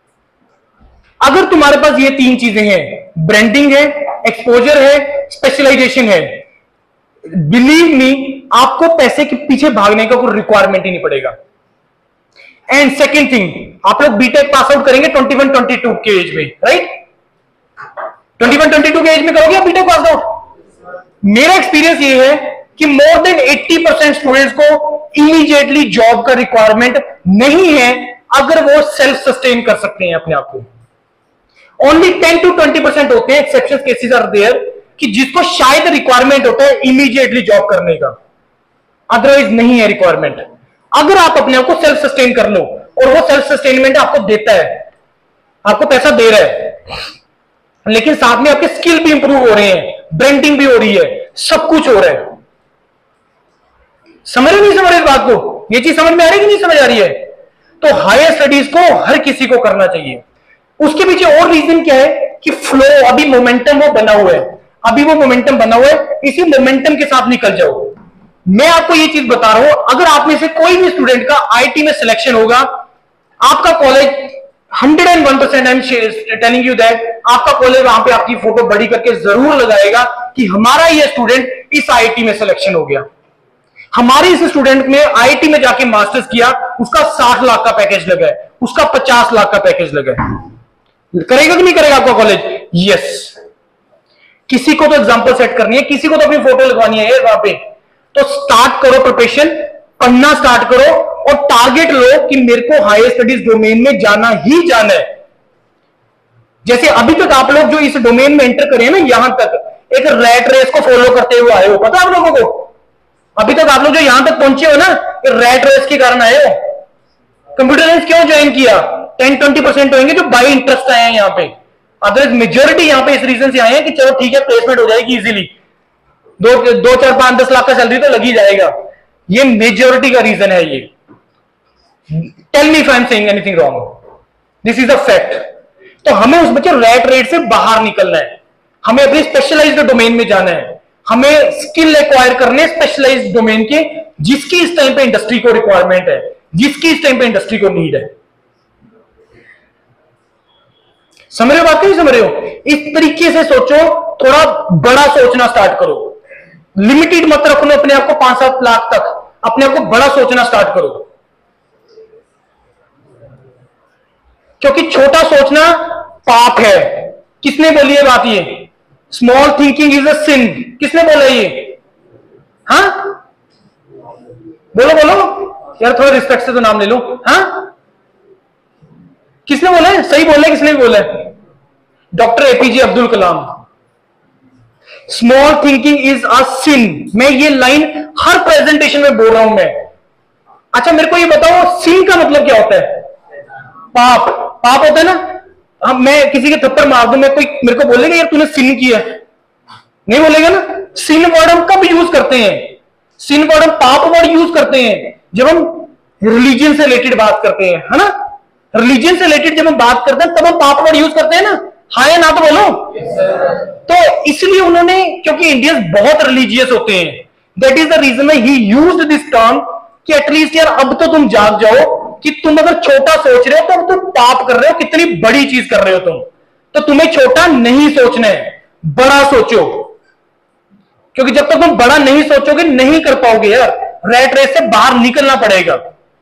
अगर तुम्हारे पास ये तीन चीजें हैं, ब्रांडिंग है, एक्सपोजर है, स्पेशलाइजेशन है, बिलीव मी आपको पैसे के पीछे भागने का कोई रिक्वायरमेंट ही नहीं पड़ेगा। एंड सेकेंड थिंग, आप लोग बीटेक पास आउट करेंगे ट्वेंटी वन ट्वेंटी टू के एज में, right? Twenty one twenty two के एज में करोगे आप बीटेक पास आउट। मेरा एक्सपीरियंस ये है कि मोर देन अस्सी परसेंट स्टूडेंट्स को इमीडिएटली जॉब का रिक्वायरमेंट नहीं है अगर वो सेल्फ सस्टेन कर सकते हैं अपने आप को। Only ten to twenty percent होते हैं, एक्सेप्शन केसेस आर देयर, कि जिसको शायद रिक्वायरमेंट होता है इमीडिएटली जॉब करने का, अदरवाइज नहीं है रिक्वायरमेंट। अगर आप अपने आप को सेल्फ सस्टेन कर लो, और वो सेल्फ सस्टेनमेंट आपको देता है, आपको पैसा दे रहा है, लेकिन साथ में आपके स्किल भी इंप्रूव हो रहे हैं, ब्रांडिंग भी हो रही है, सब कुछ हो रहा है। समझ रहे नहीं समझ रहे इस बात को? ये चीज समझ में आ रही है कि नहीं समझ आ रही है? तो हायर स्टडीज को हर किसी को करना चाहिए। उसके पीछे और रीजन क्या है कि फ्लो, अभी मोमेंटम वो बना हुआ है, अभी वो मोमेंटम बना हुआ है, इसी मोमेंटम के साथ निकल जाओ। मैं आपको ये चीज बता रहा हूं, अगर आप में से कोई भी स्टूडेंट का आईटी में सिलेक्शन होगा, आपका college hundred and one percent I am telling you that, आपका कॉलेज वहां पे आपकी फोटो बड़ी करके जरूर लगाएगा कि हमारा ये स्टूडेंट इस आईटी में सिलेक्शन हो गया, हमारे इस स्टूडेंट ने आईटी में जाके मास्टर्स किया, उसका साठ लाख का पैकेज लगा है, उसका पचास लाख का पैकेज लगा है। करेगा कि नहीं करेगा आपका कॉलेज? यस। किसी को तो एग्जांपल सेट करनी है, किसी को तो अपनी फोटो लगवानी है वहां पे। तो स्टार्ट करो प्रिपरेशन, पढ़ना स्टार्ट करो, और टारगेट लो कि मेरे को हायर स्टडीज डोमेन में जाना ही जाना है। जैसे अभी तक आप लोग जो इस डोमेन में एंटर करे हैं ना, यहां तक एक रैट रेस को फॉलो करते हुए आए हो, पता है आप लोगों को? अभी तक आप लोग जो यहां तक पहुंचे हो ना, रैट रेस के कारण आए हो। कंप्यूटर साइंस क्यों ज्वाइन किया? टेन ट्वेंटी परसेंट होंगे जो बाय इंटरेस्ट आए हैं यहाँ पे, अदरवाइज मेजोरिटी यहाँ पे इस रीजन से आए हैं कि चलो ठीक है प्लेसमेंट हो जाएगी इजीली, दो दो चार पांच दस लाख का सैलरी तो लग ही जाएगा। ये मेजोरिटी का रीजन है। ये tell me if I am saying anything wrong, this is a fact. तो हमें उस बच्चे रैट रेट से बाहर निकलना है, हमें अपने स्पेशलाइज्ड डोमेन में जाना है, हमें स्किल एक्वायर करने स्पेशलाइज्ड डोमेन के, जिसकी इस टाइम पे इंडस्ट्री को रिक्वायरमेंट है, जिसकी इस टाइम पे इंडस्ट्री को नीड है। समझ रहे हो बात, नहीं समझ रहे हो? इस तरीके से सोचो, थोड़ा बड़ा सोचना स्टार्ट करो, लिमिटेड मत रखो अपने आप को पांच सात लाख तक, अपने आप को बड़ा सोचना स्टार्ट करो, क्योंकि छोटा सोचना पाप है। किसने बोली है बात? ये small thinking is a sin, किसने बोला ये? हाँ बोलो बोलो यार, थोड़ा रिस्पेक्ट से तो नाम ले लो। हाँ किसने बोला है? सही बोला है, किसने बोला है? Doctor APJ Abdul Kalam. Small thinking is a sin, मैं ये लाइन हर प्रेजेंटेशन में बोल रहा हूं मैं। अच्छा मेरे को ये बताओ, सिन का मतलब क्या होता है? पाप। पाप होता है ना? अब मैं किसी के थप्पड़ मार दूं, मैं कोई मेरे को बोलेगा यार तूने सिन किया है? नहीं बोलेगा ना। सिन वर्ड हम कब यूज करते हैं? सिन वर्ड हम पाप वर्ड यूज करते हैं जब हम रिलीजन से रिलेटेड बात करते हैं, है ना? रिलीजन से रिलेटेड जब हम बात करते हैं तब हम पाप वर्ड यूज करते हैं ना। हाँ या ना तो बोलो। yes, तो इसलिए उन्होंने, क्योंकि इंडियंस बहुत रिलीजियस होते हैं, that is the reason he used this term कि एटलीस्ट यार अब तो तुम जाग जाओ कि तुम अगर छोटा सोच रहे हो तो तुम पाप कर रहे हो, कितनी बड़ी चीज कर रहे हो तुम, तो तुम्हें छोटा नहीं सोचना है, बड़ा सोचो। क्योंकि जब तक तुम बड़ा नहीं सोचोगे नहीं कर पाओगे यार, रैट रेस से बाहर निकलना पड़ेगा,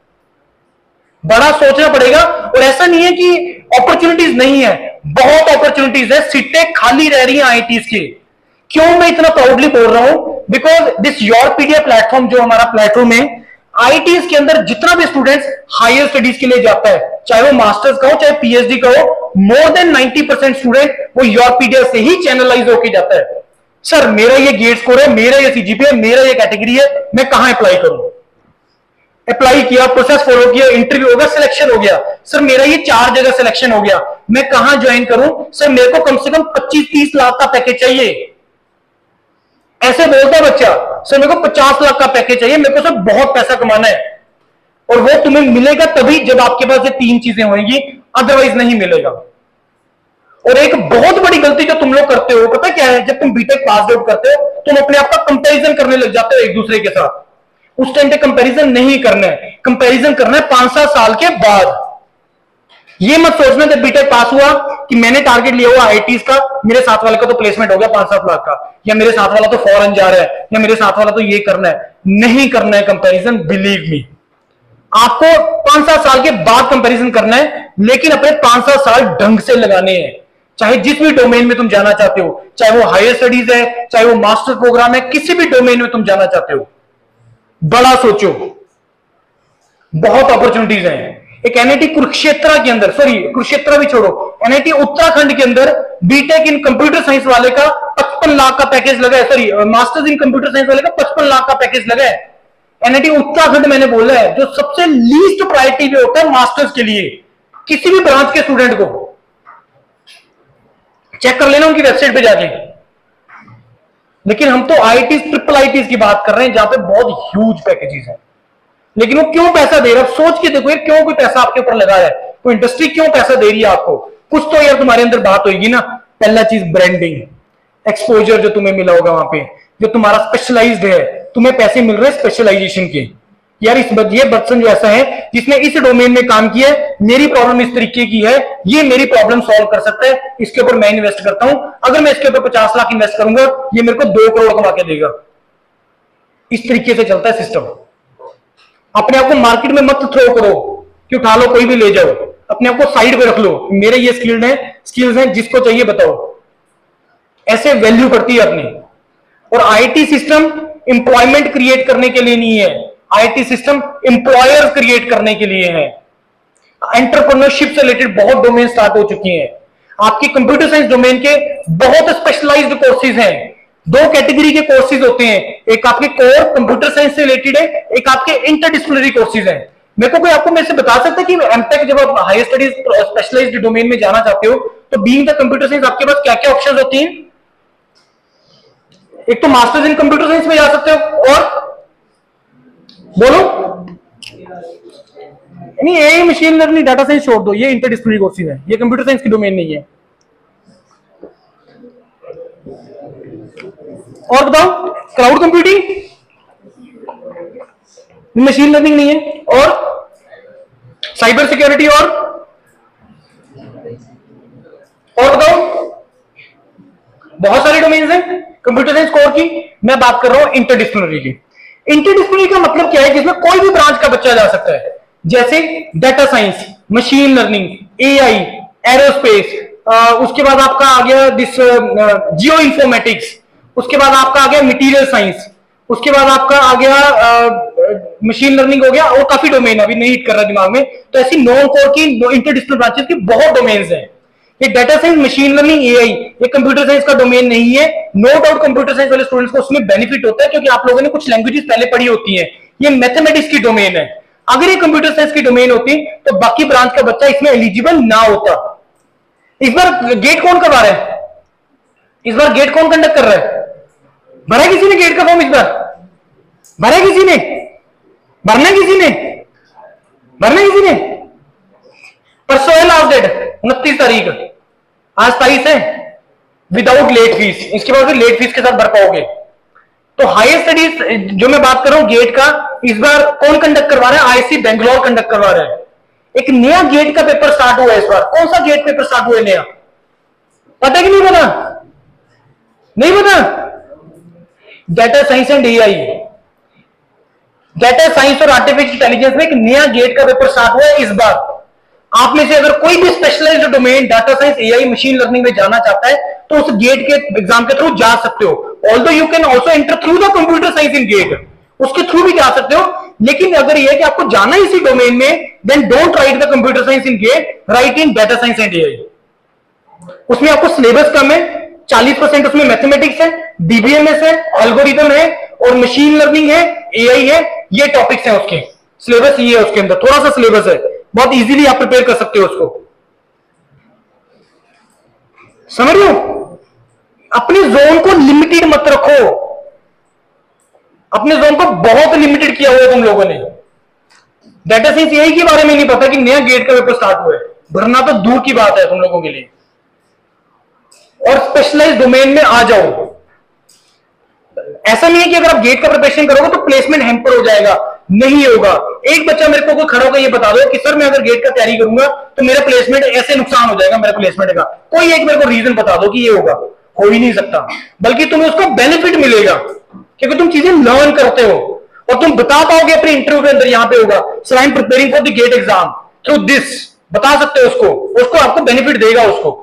बड़ा सोचना पड़ेगा। और ऐसा नहीं है कि अपॉर्चुनिटीज नहीं है, बहुत अपॉर्चुनिटीज है, सीटें खाली रह रही हैं आईटीज की। क्यों मैं इतना प्राउडली बोल रहा हूं? बिकॉज दिस योरपीडिया प्लेटफॉर्म जो हमारा प्लेटफॉर्म है, आईटीज के अंदर जितना भी स्टूडेंट्स हायर स्टडीज के लिए जाता है, चाहे वो मास्टर्स का हो चाहे पीएचडी का हो, more than ninety percent student वो योरपीडिया से ही चैनलाइज होकर जाता है। सर मेरा ये गेट स्कोर है, मेरा ये सीजीपी है, मेरा ये कैटेगरी है, मैं कहां अप्लाई करूं? अप्लाई किया, प्रोसेस फॉलो किया, इंटरव्यू हो गया, सिलेक्शन हो गया। सर मेरा ये चार जगह सिलेक्शन हो गया, मैं कहां ज्वाइन करूं? सर मेरे को कम से कम पच्चीस तीस लाख का पैकेज चाहिए। ऐसे बोलता है बच्चा, सर मेरे को पचास लाख का पैकेज चाहिए, मेरे को सर बहुत पैसा कमाना है। और वो तुम्हें मिलेगा तभी जब आपके पास ये तीन चीजें होंगी, अदरवाइज नहीं मिलेगा। और एक बहुत बड़ी गलती जो तुम लोग करते हो पता क्या है? जब तुम बीटेक पास आउट करते हो तुम अपने आप का कंपैरिजन करने लग जाते हो एक दूसरे के साथ। उस टाइम पे कंपैरिजन नहीं करना है, कंपैरिजन करना है पांच सात साल के बाद। ये मत सोचना जब बीटेक पास हुआ कि मैंने टारगेट लिया हुआ आईटीज का, मेरे साथ वाले का तो प्लेसमेंट हो गया पांच सात लाख का, या मेरे साथ वाला तो फॉरेन जा रहा है, या मेरे साथ वाला तो ये करना है। नहीं करना है कंपैरिजन, बिलीव मी। आपको पांच सात साल के बाद कंपैरिजन करना है, लेकिन अपने पांच सात साल ढंग से लगाने हैं। चाहे जिस भी डोमेन में तुम जाना चाहते हो, चाहे वो हायर स्टडीज है, चाहे वो मास्टर प्रोग्राम है, किसी भी डोमेन में तुम जाना चाहते हो, बड़ा सोचो, बहुत अपॉर्चुनिटीज हैं। एक एनआईटी कुरुक्षेत्र के अंदर, सॉरी कुरुक्षेत्र भी छोड़ो, एनआईटी उत्तराखंड के अंदर बीटेक इन कंप्यूटर साइंस वाले का पचपन लाख का पैकेज लगा है, sorry masters in computer science वाले का पचपन लाख का पैकेज लगा है। एनआईटी उत्तराखंड मैंने बोला है, जो सबसे लीस्ट प्रायोरिटी पे होता है मास्टर्स के लिए, किसी भी ब्रांच के स्टूडेंट को चेक कर लेना उनकी वेबसाइट पे जाके। लेकिन हम तो आईटी ट्रिपल आईटीज की बात कर रहे हैं जहां पे बहुत ह्यूज पैकेजेस हैं। लेकिन वो क्यों पैसा दे रहा है? सोच के देखो यार, क्यों कोई पैसा आपके ऊपर लगा है? कोई इंडस्ट्री क्यों पैसा दे रही है आपको? कुछ तो यार तुम्हारे अंदर बात होगी ना। पहला चीज ब्रांडिंग, एक्सपोजर जो तुम्हें मिला होगा वहां पे, जो तुम्हारा स्पेशलाइज्ड है, तुम्हें पैसे मिल रहे हैं स्पेशलाइजेशन के। यार इस ये पर्सन जो ऐसा है जिसने इस डोमेन में काम किया है, मेरी प्रॉब्लम इस तरीके की है, ये मेरी प्रॉब्लम सॉल्व कर सकता है, इसके ऊपर मैं इन्वेस्ट करता हूं। अगर मैं इसके ऊपर पचास लाख इन्वेस्ट करूंगा, ये मेरे को दो करोड़ कमा के देगा। इस तरीके से चलता है सिस्टम। अपने आप को मार्केट में मत थ्रो करो कि उठा लो कोई भी ले जाओ, अपने आप को साइड पे रख लो, मेरे ये स्किल्ड है, स्किल्स हैं, जिसको चाहिए बताओ। ऐसे वैल्यू बढ़ती है अपनी। और आईटी सिस्टम एम्प्लॉयमेंट क्रिएट करने के लिए नहीं है, आईटी सिस्टम एम्प्लॉयर क्रिएट करने के लिए है। एंटरप्रेन्योरशिप से रिलेटेड बहुत डोमेन स्टार्ट हो चुकी हैं। आपके कंप्यूटर साइंस डोमेन के बहुत स्पेशलाइज्ड कोर्सेज हैं। दो कैटेगरी के कोर्सेज होते हैं, एक आपके कोर कंप्यूटर साइंस से रिलेटेड है, एक आपके इंटरडिसिप्लिनरी कोर्सेज हैं। मेरे को कोई आपको मेरे से बता सकता है कि एमटेक जब आप हायर स्टडीज स्पेशलाइज्ड डोमेन में जाना चाहते हो तो बीइंग द कंप्यूटर साइंस आपके पास क्या क्या ऑप्शंस होती हैं? एक तो मास्टर्स इन कंप्यूटर साइंस में जा सकते हो, और बोलो नहीं, AI machine learning data science छोड़ दो, ये इंटरडिसिप्लिनरी कोर्सेज है, ये कंप्यूटर साइंस की डोमेन नहीं है। और बताओ, क्लाउड कंप्यूटिंग मशीन लर्निंग नहीं है, और साइबर सिक्योरिटी, और और बताओ, बहुत सारे डोमेन्स हैं कंप्यूटर साइंस कोर की। मैं बात कर रहा हूं इंटरडिसिप्लिनरी की। इंटरडिसिप्लिनरी का मतलब क्या है, जिसमें कोई भी ब्रांच का बच्चा जा सकता है, जैसे data science, machine learning, AI, aerospace, उसके बाद आपका आ गया दिस जियो इन्फॉर्मेटिक्स, उसके बाद आपका आ गया मटेरियल साइंस, उसके बाद आपका आ गया मशीन लर्निंग हो गया, और काफी डोमेन अभी नहीं हिट कर रहा दिमाग में। तो ऐसी नॉन कोर की इंटरडिसिप्लिनरी ब्रांचेस की बहुत डोमेन्स हैं। ये data science, machine learning, AI, ये कंप्यूटर साइंस का डोमेन नहीं है। नो डाउट कंप्यूटर साइंस वाले स्टूडेंट्स को उसमें बेनिफिट होता है, क्योंकि आप लोगों ने कुछ लैंग्वेजेस पहले पढ़ी होती हैं। ये मैथमेटिक्स की डोमेन है। अगर ये कंप्यूटर साइंस की डोमेन होती तो बाकी ब्रांच का बच्चा इसमें एलिजिबल ना होता। इस बार गेट कौन करवा रहा है? इस बार गेट कौन कंडक्ट कर रहा है? भरा किसी ने गेट का फॉर्म? इस बार भरा किसी ने? भरना किसी ने? भरना किसी ने? परसों है लास्ट डेट, उनतीस तारीख। आज तेईस है। विदाउट लेट फीस, इसके बाद लेट फीस के साथ भर पाओगे। तो हायर स्टडीज जो मैं बात कर रहा हूं गेट का, इस बार कौन कंडक्ट करवा रहा है? आईआईसी बेंगलोर कंडक्ट करवा रहा है। एक नया गेट का पेपर स्टार्ट हुआ है इस बार। कौन सा गेट पेपर स्टार्ट हुआ है नया? पता है कि नहीं पता? नहीं पता? Data science and AI, data science और आर्टिफिशियल इंटेलिजेंस में एक नया गेट का पेपर स्टार्ट हुआ है इस बार। आप में से अगर कोई भी specialised domain data science, AI, machine learning में जाना चाहता है तो उस गेट के एग्जाम के थ्रू जा सकते हो। Although you can also enter through the computer science in GATE, उसके थ्रू भी जा सकते हो। लेकिन अगर यह कि आपको जाना इसी डोमेन में, then don't write the computer science in GATE, write in data science and AI. उसमें आपको सिलेबस कम है, चालीस परसेंट उसमें मैथमेटिक्स है, डीबीएमएस है, एल्गोरिथम है, और मशीन लर्निंग है, एआई है। ये टॉपिक्स हैं उसके, सिलेबस ये है उसके अंदर, थोड़ा सा सिलेबस है, बहुत इजीली आप प्रिपेयर कर सकते हो उसको। समझ रहे हो? अपने जोन को लिमिटेड मत रखो। अपने जोन को बहुत लिमिटेड किया हुआ है तुम लोगों ने। डाटा साइंस एआई के बारे में नहीं पता कि नया गेट का पेपर स्टार्ट हुआ है, भरना तो दूर की बात है तुम लोगों के लिए। और स्पेशलाइज्ड डोमेन में आ जाओ। ऐसा नहीं है कि अगर आप गेट का प्रिपरेशन करोगे तो प्लेसमेंट हैम्पर हो जाएगा, नहीं होगा। एक बच्चा मेरे को कोई खड़ा होकर ये बता दो कि सर मैं अगर गेट का तैयारी करूंगा तो मेरा प्लेसमेंट ऐसे नुकसान हो जाएगा मेरे प्लेसमेंट का, कोई एक मेरे को रीजन बता दो कि ये होगा। हो ही नहीं सकता, बल्कि तुम्हें उसको बेनिफिट मिलेगा क्योंकि तुम चीजें लर्न करते हो और तुम बता पाओगे अपने इंटरव्यू के अंदर। यहां पे होगा sir I am preparing for the GATE exam through this, बता सकते हो उसको, उसको आपको बेनिफिट देगा। उसको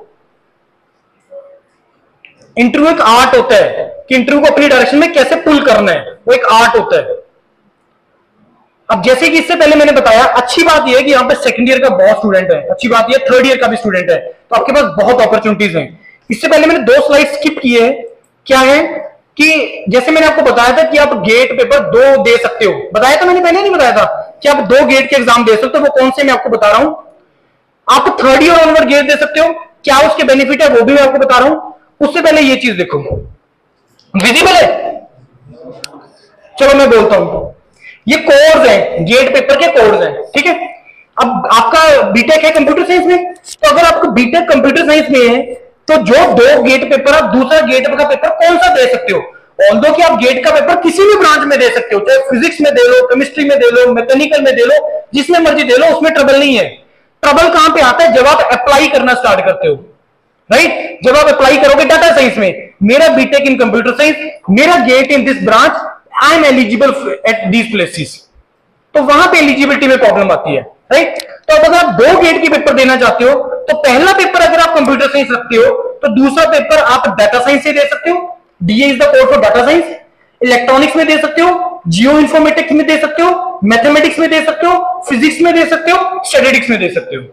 इंटरव्यू एक आर्ट होता है कि इंटरव्यू को अपनी डायरेक्शन में कैसे पुल करना है, वो एक आर्ट होता है। अब जैसे कि इससे पहले मैंने बताया, अच्छी बात यह है कि यहां पे सेकंड ईयर का बहुत स्टूडेंट है, अच्छी बात यह थर्ड ईयर का भी स्टूडेंट है, तो आपके पास बहुत अपॉर्चुनिटीज हैं। इससे पहले मैंने दो स्लाइड स्किप किए हैं। क्या है कि जैसे मैंने आपको बताया था कि आप गेट पेपर दो दे सकते हो, बताया था मैंने, पहले नहीं बताया था कि आप दो गेट के एग्जाम दे सकते हो। वो कौन से मैं आपको बता रहा हूं। आप थर्ड ईयर ऑनवर्ड गेट दे सकते हो, क्या उसके बेनिफिट है वो भी मैं आपको बता रहा हूं। उससे पहले ये चीज देखो, विजिबल है? चलो मैं बोलता हूं, ये कोर्स है, गेट पेपर के कोर्स हैं, ठीक है। अब आपका बीटेक है कंप्यूटर साइंस में, तो अगर आपको बीटेक कंप्यूटर साइंस में है तो जो दो गेट पेपर, आप दूसरा गेट का पेपर कौन सा दे सकते हो। ऑल्दो कि आप गेट का पेपर किसी भी ब्रांच में दे सकते हो, चाहे फिजिक्स में दे लो, केमिस्ट्री में दे लो, मैकेनिकल में दे लो, जिसमें मर्जी दे लो, उसमें ट्रबल नहीं है। ट्रबल कहां पे आता है? जब आप अप्लाई करना स्टार्ट करते हो, राइट right? जब आप अप्लाई करोगे डाटा साइंस में, मेरा बीटेक इन कंप्यूटर साइंस, मेरा GATE in this branch, I am eligible at these places, तो वहां पे एलिजिबिलिटी में प्रॉब्लम आती है, राइट right? तो अगर आप दो गेट के पेपर देना चाहते हो तो पहला पेपर अगर आप कंप्यूटर साइंस रखते हो तो दूसरा पेपर आप डाटा साइंस से दे सकते हो, DA is the code for data science. Electronics में दे सकते हो, जियो इन्फॉर्मेटिक्स में दे सकते हो, मैथमेटिक्स में दे सकते हो, फिजिक्स में दे सकते हो, स्टैटिस्टिक्स में दे सकते हो।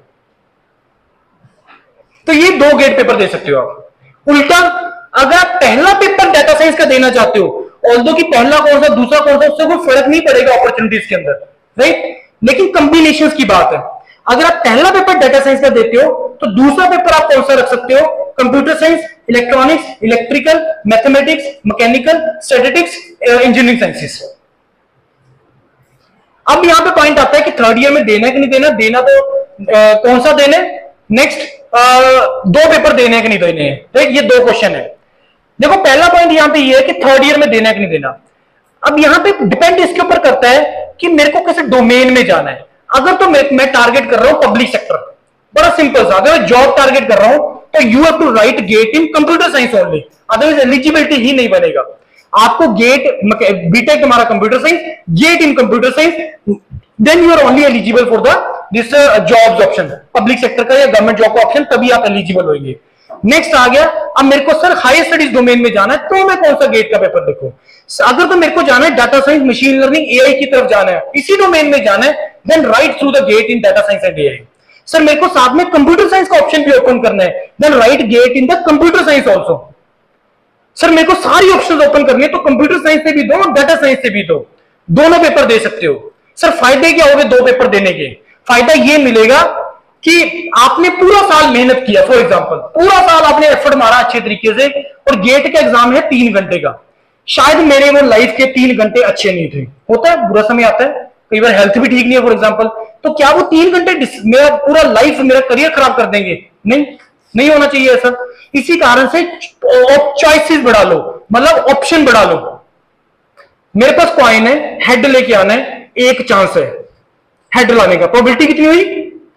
तो ये दो गेट पेपर दे सकते हो आप। उल्टा अगर आप पहला पेपर डाटा साइंस का देना चाहते हो, ऑल्दो कि पहला कौन सा दूसरा कौन सा उससे कोई फर्क नहीं पड़ेगा अपॉर्चुनिटीज के अंदर, राइट, लेकिन कॉम्बिनेशंस की बात है। अगर आप पहला पेपर डाटा साइंस का देते हो तो दूसरा पेपर आप कौन सा रख सकते हो? Computer science, electronics, electrical, mathematics, mechanical, statistics, engineering sciences. अब यहाँ पे पॉइंट आता है कि थर्ड ईयर में देना है कि नहीं देना, देना तो आ, कौन सा देना है, नेक्स्ट दो पेपर देने कि नहीं देने हैं, तो ये दो क्वेश्चन है। देखो पहला पॉइंट यहाँ पे ये है कि थर्ड ईयर में देना है कि नहीं देना। अब यहाँ पे डिपेंड इसके ऊपर करता है कि मेरे को कैसे डोमेन में जाना है। अगर तो मैं, मैं टारगेट कर रहा हूं पब्लिक सेक्टर, बड़ा सिंपल सा, अगर मैं जॉब टारगेट कर रहा हूं तो you have to write GATE in computer science only, otherwise eligibility ही नहीं बनेगा। आपको गेट बीटेक तुम्हारा computer science, GATE in computer science, then you are only eligible for the this jobs option, public sector का या government job का option, तभी आप एलिजिबल होंगे। नेक्स्ट आ गया, अब मेरे को सर हायर स्टडीज डोमेन में जाना है, तो मैं कौन सा गेट का पेपर देखूं। अगर तो मेरे को जाना है data science, machine learning, AI की तरफ जाना है, इसी डोमेन में जाना है, then write through the GATE in data science and AI. Sir मेरे को साथ में कंप्यूटर साइंस का ऑप्शन भी ओपन करना है, then write GATE in the computer science also. Sir मेरे को सारी ऑप्शन ओपन करनी है, तो कंप्यूटर साइंस से भी दो, डाटा साइंस से भी दो, दोनों पेपर दे सकते हो। सर फायदे क्या होंगे दो पेपर देने के? फायदा ये मिलेगा कि आपने पूरा साल मेहनत किया, फॉर एग्जांपल पूरा साल आपने एफर्ट मारा अच्छे तरीके से, और गेट का एग्जाम है तीन घंटे का। शायद मेरे वो लाइफ के तीन घंटे अच्छे नहीं थे, होता है, बुरा समय आता है, कई बार हेल्थ भी ठीक नहीं है फॉर एग्जांपल, तो क्या वो तीन घंटे मेरा पूरा लाइफ, मेरा करियर खराब कर देंगे? नहीं, नहीं होना चाहिए ऐसा। इसी कारण से चॉइसेस बढ़ा लो, मतलब ऑप्शन बढ़ा लो। मेरे पास कॉइन है, हेड लेके आना है, एक चांस है हेड लाने का, प्रोबेबिलिटी कितनी हुई?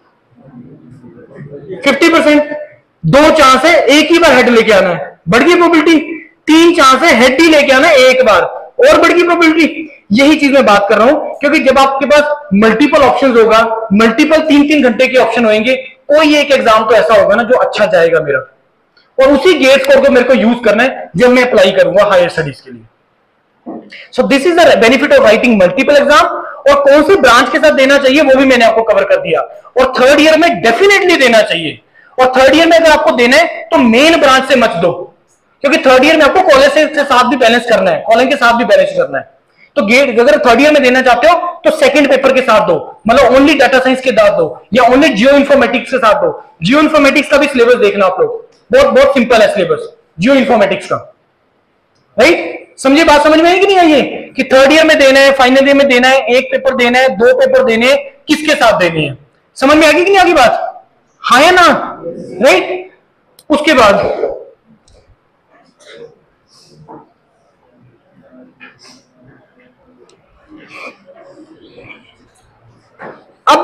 Fifty percent. दो चांस है, एक ही बार हेड लेके आना है, बढ़ गई प्रोबेबिलिटी। तीन चांस है, हेड ही लेके आना है एक बार, और बढ़ गई प्रोबेबिलिटी। यही चीज मैं बात कर रहा हूं, क्योंकि जब आपके पास मल्टीपल ऑप्शंस होगा, मल्टीपल तीन तीन घंटे के ऑप्शन होंगे, कोई एक एग्जाम तो ऐसा होगा ना जो अच्छा जाएगा मेरा, और उसी गेट स्कोर को मेरे को यूज करना है जब मैं अप्लाई करूंगा हायर स्टडीज के लिए। So this is the benefit of writing multiple exam. और कौन सी ब्रांच के साथ देना चाहिए वो भी मैंने आपको कवर कर दिया, और थर्ड ईयर में डेफिनेटली देना चाहिए। और थर्ड ईयर में अगर आपको देना है तो मेन ब्रांच से मत दो, क्योंकि थर्ड ईयर में आपको कॉलेज से साथ भी बैलेंस करना है, कॉलेज के साथ भी बैलेंस करना है। तो गेट अगर थर्ड ईयर में देना चाहते हो तो सेकंड पेपर के साथ दो, मतलब ओनली डाटा साइंस के साथ दो, या ओनली जियो इन्फॉर्मेटिक्स के साथ दो। जियो इन्फॉर्मेटिक्स का भी सिलेबस देखना आप लोग, बहुत बहुत सिंपल है सिलेबस जियो इन्फॉर्मेटिक्स का, राइट? समझिए, बात समझ में आई कि नहीं आई है कि थर्ड ईयर में देना है, फाइनल ईयर में देना है, एक पेपर देना है, दो पेपर देने हैं, किसके साथ देनी है? समझ में आ गई कि नहीं आगे बात? हाँ है ना, राइट? उसके बाद अब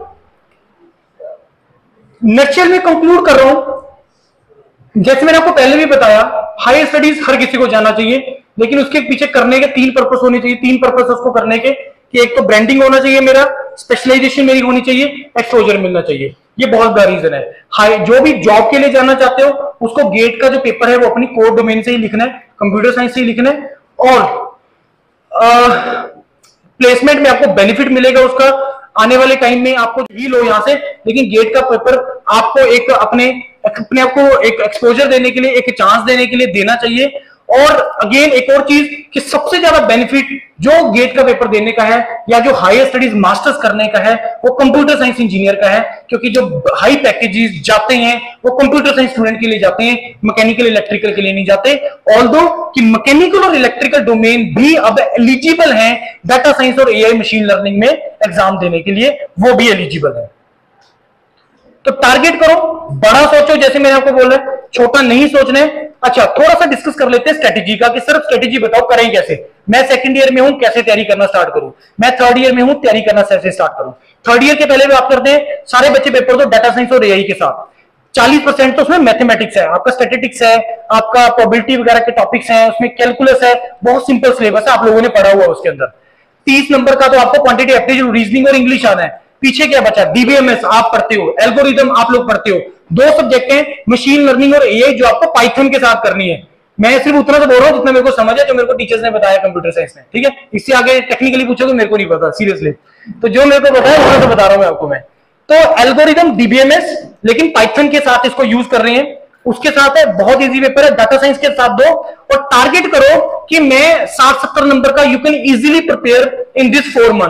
नेक्चर में कंक्लूड कर रहा हूं। जैसे मैंने आपको पहले भी बताया, हायर स्टडीज हर किसी को जाना चाहिए, लेकिन उसके पीछे करने के तीन पर्पस होने चाहिए। तीन पर्पस उसको करने के कि एक तो ब्रांडिंग होना चाहिए मेरा, स्पेशलाइजेशन मेरी होनी चाहिए, एक्सपोजर मिलना चाहिए। ये बहुत बड़ा रीजन है। हाई जो भी जॉब के लिए जाना चाहते हो उसको गेट का जो पेपर है वो अपनी कोर डोमेन से ही लिखना है, कंप्यूटर साइंस से ही लिखना है, और प्लेसमेंट में आपको बेनिफिट मिलेगा उसका। आने वाले टाइम में आपको ही लो यहां से, लेकिन गेट का पेपर आपको एक अपने अपने आप को एक एक्सपोजर देने के लिए, एक चांस देने के लिए देना चाहिए। और अगेन एक और चीज कि सबसे ज्यादा बेनिफिट जो गेट का पेपर देने का है या जो हायर स्टडीज मास्टर्स करने का है वो कंप्यूटर साइंस इंजीनियर का है, क्योंकि जो हाई पैकेजेस जाते हैं वो कंप्यूटर साइंस स्टूडेंट के लिए जाते हैं, मैकेनिकल इलेक्ट्रिकल के लिए नहीं जाते। ऑल्दो कि मैकेनिकल और इलेक्ट्रिकल डोमेन भी अब एलिजिबल हैं डाटा साइंस और एआई मशीन लर्निंग में एग्जाम देने के लिए, वो भी एलिजिबल है। तो टारगेट करो, बड़ा सोचो, जैसे मैंने आपको बोला छोटा नहीं सोचना है। अच्छा, थोड़ा सा डिस्कस कर लेते हैं स्ट्रेटेजी का कि सिर्फ स्ट्रेटेजी बताओ करें कैसे। मैं सेकंड ईयर में हूं, कैसे तैयारी करना स्टार्ट करूं? मैं थर्ड ईयर में हूं, तैयारी करना कैसे स्टार्ट करूं? थर्ड ईयर के पहले बात करते हैं, सारे बच्चे पेपर दो डाटा साइंस और एआई के साथ। चालीस परसेंट तो उसमें मैथमेटिक्स है, आपका स्टैटिस्टिक्स है, आपका प्रोबेबिलिटी वगैरह के टॉपिक्स हैं, उसमें कैलकुलस है, बहुत सिंपल सिलेबस है, आप लोगों ने पढ़ा हुआ उसके अंदर। तीस नंबर का तो आपको क्वांटिटी एप्टीट्यूड, रीजनिंग और इंग्लिश आना है। पीछे क्या बचा? डीबीएमएस आप पढ़ते हो, एल्गोरिदम आप लोग पढ़ते हो। दो सब्जेक्ट हैं, मशीन लर्निंग और एआई, जो आपको पाइथन के साथ करनी है। मैं सिर्फ उतना तो बोल रहा हूं जितना मेरे को समझ है, जो मेरे को टीचर्स ने बताया कंप्यूटर साइंस में, ठीक है? इससे आगे टेक्निकली पूछोगे मेरे को नहीं पता, सीरियसली। तो जो मेरे को पता है वो तो बता रहा हूं मैं आपको। मैं तो एल्गोरिदम, डीबीएमएस, लेकिन पाइथन के साथ इसको यूज कर रहे हैं। उसके साथ है, बहुत इजी पेपर है, डाटा साइंस के साथ दो, और टारगेट करो कि मैं साठ सत्तर नंबर का you can easily prepare in this four months.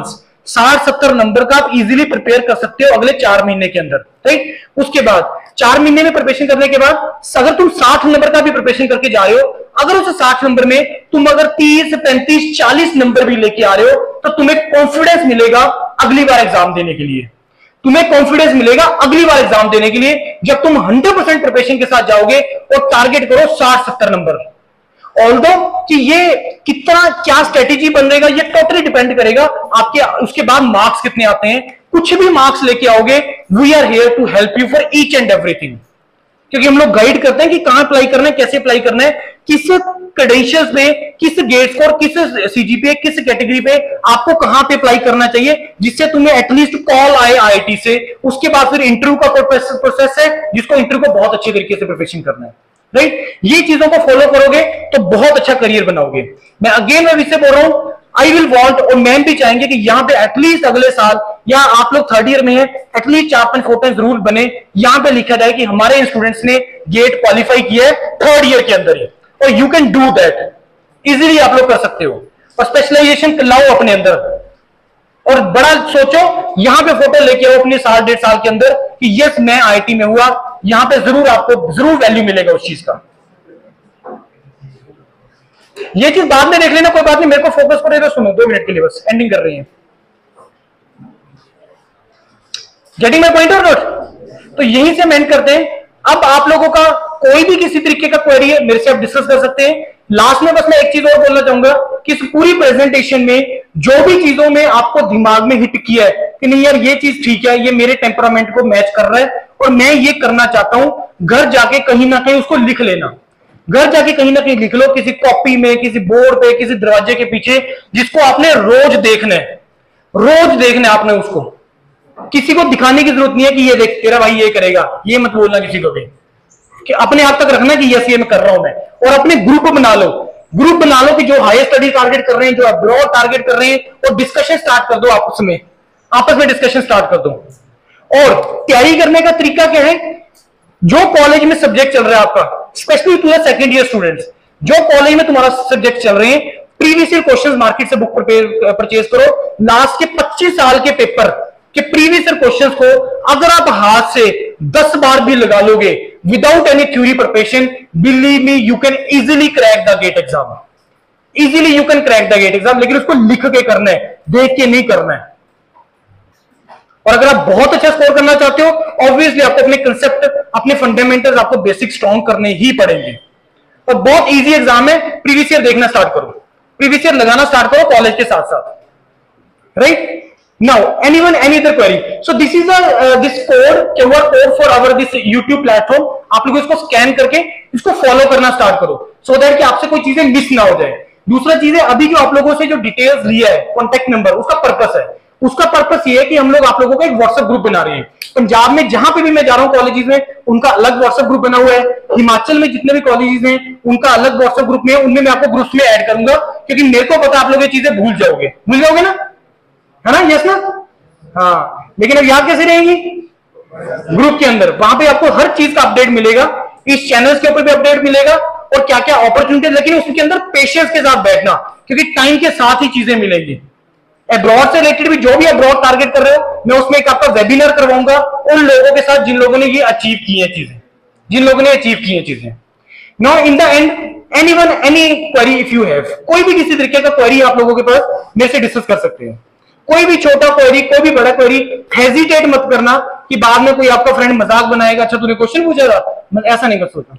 साठ सत्तर नंबर का आप इजीली प्रिपेयर कर सकते हो अगले चार महीने के अंदर, राइट। उसके बाद चार महीने में प्रिपरेशन करने के बाद अगर तुम साठ नंबर का भी प्रिपरेशन करके जा रहे हो, अगर उस साठ नंबर में तुम अगर तीस पैंतीस चालीस नंबर भी लेके आ रहे हो, तो तुम्हें कॉन्फिडेंस मिलेगा अगली बार एग्जाम देने के लिए। तुम्हें कॉन्फिडेंस मिलेगा अगली बार एग्जाम देने के लिए जब तुम हंड्रेड परसेंट प्रिपरेशन के साथ जाओगे और टारगेट करो साठ सत्तर नंबर। ऑल्दो कि ये कितना क्या स्ट्रेटेजी बनेगा ये टोटली डिपेंड करेगा आपके उसके बाद मार्क्स कितने आते हैं। कुछ भी मार्क्स लेके आओगे, we are here to help you for each and everything, क्योंकि हम लोग गाइड करते हैं कि कहां अप्लाई करना है, कैसे अप्लाई करना है, किस क्रेडेंशियल्स में, किस गेट स्कोर, किस सीजीपीए, किस कैटेगरी पे आपको कहां पे अप्लाई करना चाहिए, जिससे तुम्हें एटलीस्ट कॉल आए आईआईटी से। उसके बाद फिर इंटरव्यू का प्रोसेस है जिसको इंटरव्यू को बहुत अच्छे तरीके से प्रिपरेशन करना है, राइट। ये चीजों को फॉलो करोगे तो बहुत अच्छा करियर बनाओगे। मैं अगेन मैं इससे बोल रहा हूं, आई विल वांट, और मैम भी चाहेंगे कि यहां पे एटलीस्ट अगले साल, या आप लोग थर्ड ईयर में है, एटलीस्ट चार पांच फोर टाइम्स रूल बने, यहां पे लिखा जाए कि हमारे स्टूडेंट्स ने गेट क्वालिफाई किया है थर्ड ईयर के अंदर ही, और you can do that easily, आप लोग कर सकते हो। और स्पेशलाइजेशन लाओ अपने अंदर, और बड़ा सोचो, यहां पे फोटो लेके आओ अपने साल डेढ़ साल के अंदर कि यस मैं आईआईटी में हुआ, यहां पे जरूर आपको जरूर वैल्यू मिलेगा उस चीज का। ये चीज बाद में देख लेना, कोई बात नहीं, मेरे को फोकस करेगा, सुनो दो मिनट के लिए बस, एंडिंग कर रही है। Getting my point or not? तो यहीं से मेंट करते हैं। अब आप लोगों का कोई भी किसी तरीके का क्वेरी है मेरे से आप डिस्कस कर सकते हैं। लास्ट में बस मैं एक चीज और बोलना चाहूंगा कि इस पूरी प्रेजेंटेशन में जो भी चीजों में आपको दिमाग में हिट किया है कि नहीं यार ये चीज ठीक है, ये मेरे टेम्परामेंट को मैच कर रहा है और मैं ये करना चाहता हूं, घर जाके कहीं ना कहीं उसको लिख लेना। घर जाके कहीं ना कहीं लिख लो, किसी कॉपी में, किसी बोर्ड पे, किसी दरवाजे के पीछे, जिसको आपने रोज देखना है, रोज देखना है आपने उसको। किसी को दिखाने की जरूरत नहीं है कि ये देख तेरा भाई ये करेगा, ये मत बोलना किसी को भी, कि अपने आप तक रखना कि यस ये मैं कर रहा हूं मैं। और अपने ग्रुप बना लो, ग्रुप बना लो कि जो हायर स्टडी टारगेट कर रहे हैं, जो अब्रॉड टारगेट कर रहे हैं, और डिस्कशन स्टार्ट कर दो आपस में, आपस में डिस्कशन स्टार्ट कर दो। और तैयारी करने का तरीका क्या है, जो कॉलेज में सब्जेक्ट चल रहा है आपका, specially to the second year students, जो कॉलेज में तुम्हारा सब्जेक्ट चल रहे हैं, प्रीवियस ईयर क्वेश्चंस मार्केट से बुक परचेज करो। लास्ट के पच्चीस साल के पेपर के प्रीवियस ईयर क्वेश्चंस को अगर आप हाथ से दस बार भी लगा लोगे without any theory preparation, believe me you can easily crack the GATE exam, easily you can crack the GATE exam. लेकिन उसको लिख के करना है, देख के नहीं करना है। और अगर आप बहुत अच्छा स्कोर करना चाहते हो, ऑब्वियसली आपको अपने कंसेप्ट, अपने फंडामेंटल्स, आपको बेसिक स्ट्रॉन्ग करने ही पड़ेंगे। और बहुत इजी एग्जाम है, प्रीवियस ईयर देखना स्टार्ट करो, प्रीवियस ईयर लगाना स्टार्ट करो कॉलेज के साथ साथ, right. Now anyone any other query? So this is this code, QR code for our this YouTube platform. आप लोग इसको स्कैन करके इसको फॉलो करना स्टार्ट करो, सो so दैट कि आपसे कोई चीजें मिस ना हो जाए। दूसरा चीज है, अभी जो आप लोगों से जो डिटेल्स लिया है, कॉन्टेक्ट नंबर, उसका पर्पस है, उसका पर्पस ये है कि हम लोग आप लोगों का एक व्हाट्सएप ग्रुप बना रहे हैं। पंजाब में जहां पे भी मैं जा रहा हूं कॉलेजेस में, उनका अलग व्हाट्सएप ग्रुप बना हुआ है। हिमाचल में जितने भी कॉलेजेस हैं उनका अलग व्हाट्सएप ग्रुप में है, उनमें मैं आपको ग्रुप्स में ऐड करूंगा, क्योंकि मेरे को पता आप लोग ये चीजें भूल जाओगे, भूल जाओगे ना, है ना? यस ना? हाँ, लेकिन अब याद कैसे रहेंगी? ग्रुप के अंदर, वहां पे आपको हर चीज का अपडेट मिलेगा, इस चैनल के ऊपर भी अपडेट मिलेगा, और क्या क्या अपॉर्चुनिटी, लेकिन उसके अंदर पेशेंस के साथ बैठना, क्योंकि टाइम के साथ ही चीजें मिलेंगी। अब्रॉड से रिलेटेड भी जो भी अब्रॉड टारगेट कर रहे हो, मैं उसमें एक आपका वेबिनार करवाऊंगा उन लोगों के साथ जिन लोगों ने ये अचीव की है चीजें, जिन लोगों ने अचीव की है चीजें। Now in the end, anyone any query if you have, कोई भी किसी तरीके का क्वेरी आप लोगों के पास मेरे से डिस्कस कर सकते हैं। कोई भी छोटा क्वेरी, कोई भी बड़ा क्वेरी, हेजिटेट मत करना कि बाद में कोई आपका फ्रेंड मजाक बनाएगा, अच्छा तूने क्वेश्चन पूछा था, मैं ऐसा नहीं कर सकता।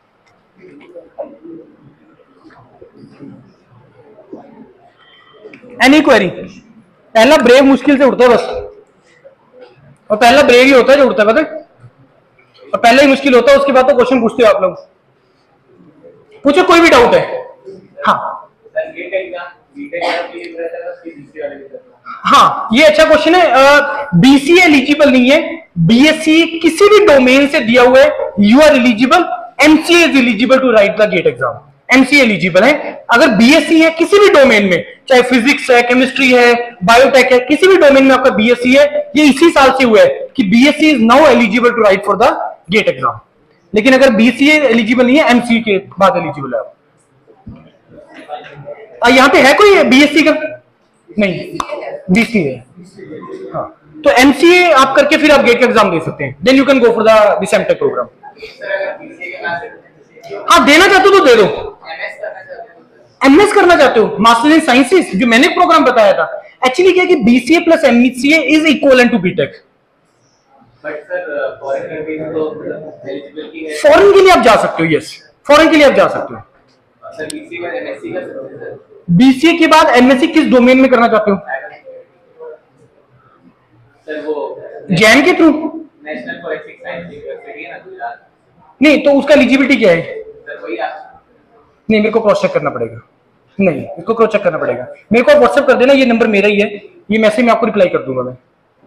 एनी क्वेरी, पहला ब्रेव मुश्किल से उठता है बस, और पहला ब्रेव ही होता है जो उठता है, पता है? और पहला ही मुश्किल होता है, उसके बाद तो क्वेश्चन पूछते हो आप लोग। पूछो, कोई भी डाउट है? हाँ हाँ, ये अच्छा क्वेश्चन है। बीसीए एलिजिबल नहीं है, बीएससी किसी भी डोमेन से दिया हुआ है, you are eligible. MCA is eligible to write the GATE exam, MCA eligible है। अगर बीएससी है किसी भी डोमेन में, चाहे फिजिक्स है, केमिस्ट्री है, बायोटेक है, किसी भी डोमेन में आपका बीएससी है, ये इसी साल से हुआ है कि BSc is now eligible to write for the GATE exam. लेकिन अगर बीसीए एलिजिबल नहीं है, एमसीए के बाद एलिजिबल है आप। यहां पे है कोई बीएससी का? नहीं, बीसीए। हाँ, तो एमसीए आप करके फिर आप गेट का एग्जाम दे सकते हैं, then you can go for the MTech program. हाँ, देना चाहते हो तो दे दो। एमएस करना चाहते हो, मास्टर इन साइंसेस, जो मैंने प्रोग्राम बताया था, एक्चुअली क्या है कि BCA plus MCA is equivalent to BTech. Foreign के लिए आप जा सकते हो, यस, फॉरेन के लिए आप जा सकते हो। बीसीए के बाद एमएससी किस डोमेन में करना चाहते हो? जैन के through? National Forensic Science University है ना गुजरात। नहीं, तो उसका एलिजिबिलिटी क्या है? नहीं, मेरे को क्रॉस चेक करना पड़ेगा। नहीं, इसको क्रॉस चेक करना पड़ेगा। मेरे को व्हाट्सएप कर देना, ये नंबर मेरा ही है, ये मैसेज मैं आपको रिप्लाई कर दूंगा मैं।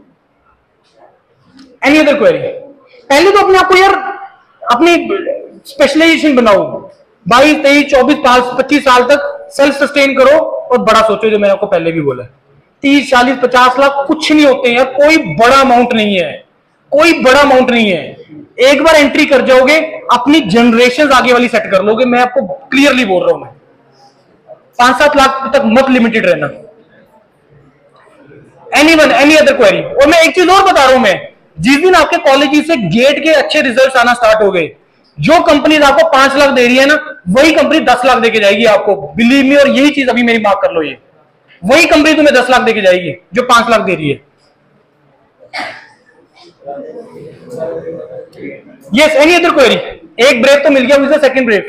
Any other query? पहले तो अपने आपको यार अपनी स्पेशलाइजेशन बनाओ, बाईस तेईस चौबीस पच्चीस साल तक सेल्फ सस्टेन करो और बड़ा सोचो, जो मैंने आपको पहले भी बोला। तीस चालीस पचास लाख कुछ नहीं होते हैं, कोई बड़ा अमाउंट नहीं है, कोई बड़ा अमाउंट नहीं है। एक बार एंट्री कर जाओगे, अपनी जनरेशन आगे वाली सेट कर लोगे। मैं आपको क्लियरली बोल रहा हूं, मैं पांच सात लाख तक मत लिमिटेड रहना। Anyone any other query? और मैं एक चीज और बता रहा हूं, मैं जिस दिन आपके कॉलेज से गेट के अच्छे रिजल्ट्स आना स्टार्ट हो गए, जो कंपनी आपको पांच लाख दे रही है ना, वही कंपनी दस लाख देके जाएगी आपको, बिलीव मी। और यही चीज अभी मेरी मार्क कर लो, ये वही कंपनी तुम्हें दस लाख देके जाएगी जो पांच लाख दे रही है। Yes, any other query? एक ब्रेक तो मिल गया, मुझे सेकंड ब्रेक।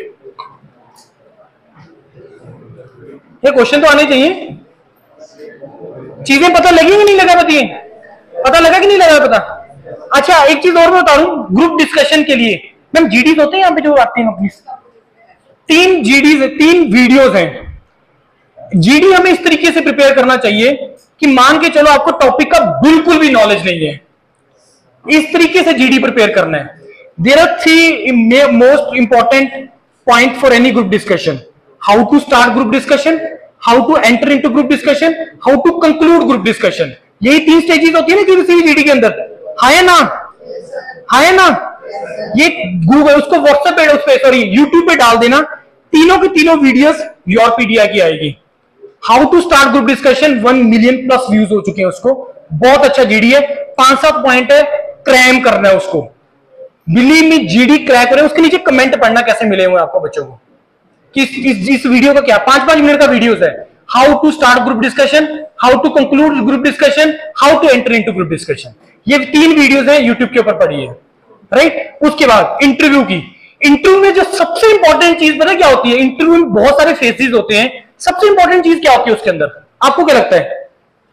ये क्वेश्चन तो आने चाहिए। चीजें पता लगी कि नहीं लगा? बताइए, पता लगा कि नहीं लगा पता? अच्छा, एक चीज और बता रहा हूं, ग्रुप डिस्कशन के लिए मैम जीडीज होते हैं यहाँ पे जो आते हैं अपनी, तीन जीडीज, तीन वीडियोस हैं। जीडी हमें इस तरीके से प्रिपेयर करना चाहिए कि मान के चलो आपको टॉपिक का बिल्कुल भी नॉलेज नहीं है, इस तरीके से जीडी प्रिपेयर करना है। There are three most important point for any group discussion: how to start group discussion, how to enter into group discussion, how to conclude group discussion. यही तीन स्टेजेस होती है ना किसी जीडी के अंदर, है ना? है ना? ये गूगल उसको व्हाट्सएप पे, उस पे सॉरी यूट्यूब पे डाल देना, तीनों की तीनों वीडियोस योर पीडीआई की आएगी। How to start group discussion, one million plus views हो चुके हैं उसको, बहुत अच्छा जीडी है। पांच सात पॉइंट है, क्रैम करना है उसको, बिलीव मी। जीडी क्रैक करें, उसके नीचे कमेंट पढ़ना कैसे मिले हुए आपको बच्चों को कि इस, इस, इस वीडियो का क्या, पांच पांच मिनट का वीडियोस है। How to start group discussion, how to conclude group discussion, how to enter into group discussion. ये तीन वीडियोस है, यूट्यूब के ऊपर पढ़िए, राइट। उसके बाद इंटरव्यू की, इंटरव्यू में जो सबसे इंपॉर्टेंट चीज पता क्या होती है? इंटरव्यू में बहुत सारे फेसेस होते हैं, सबसे इंपॉर्टेंट चीज क्या होती है उसके अंदर? आपको क्या लगता है?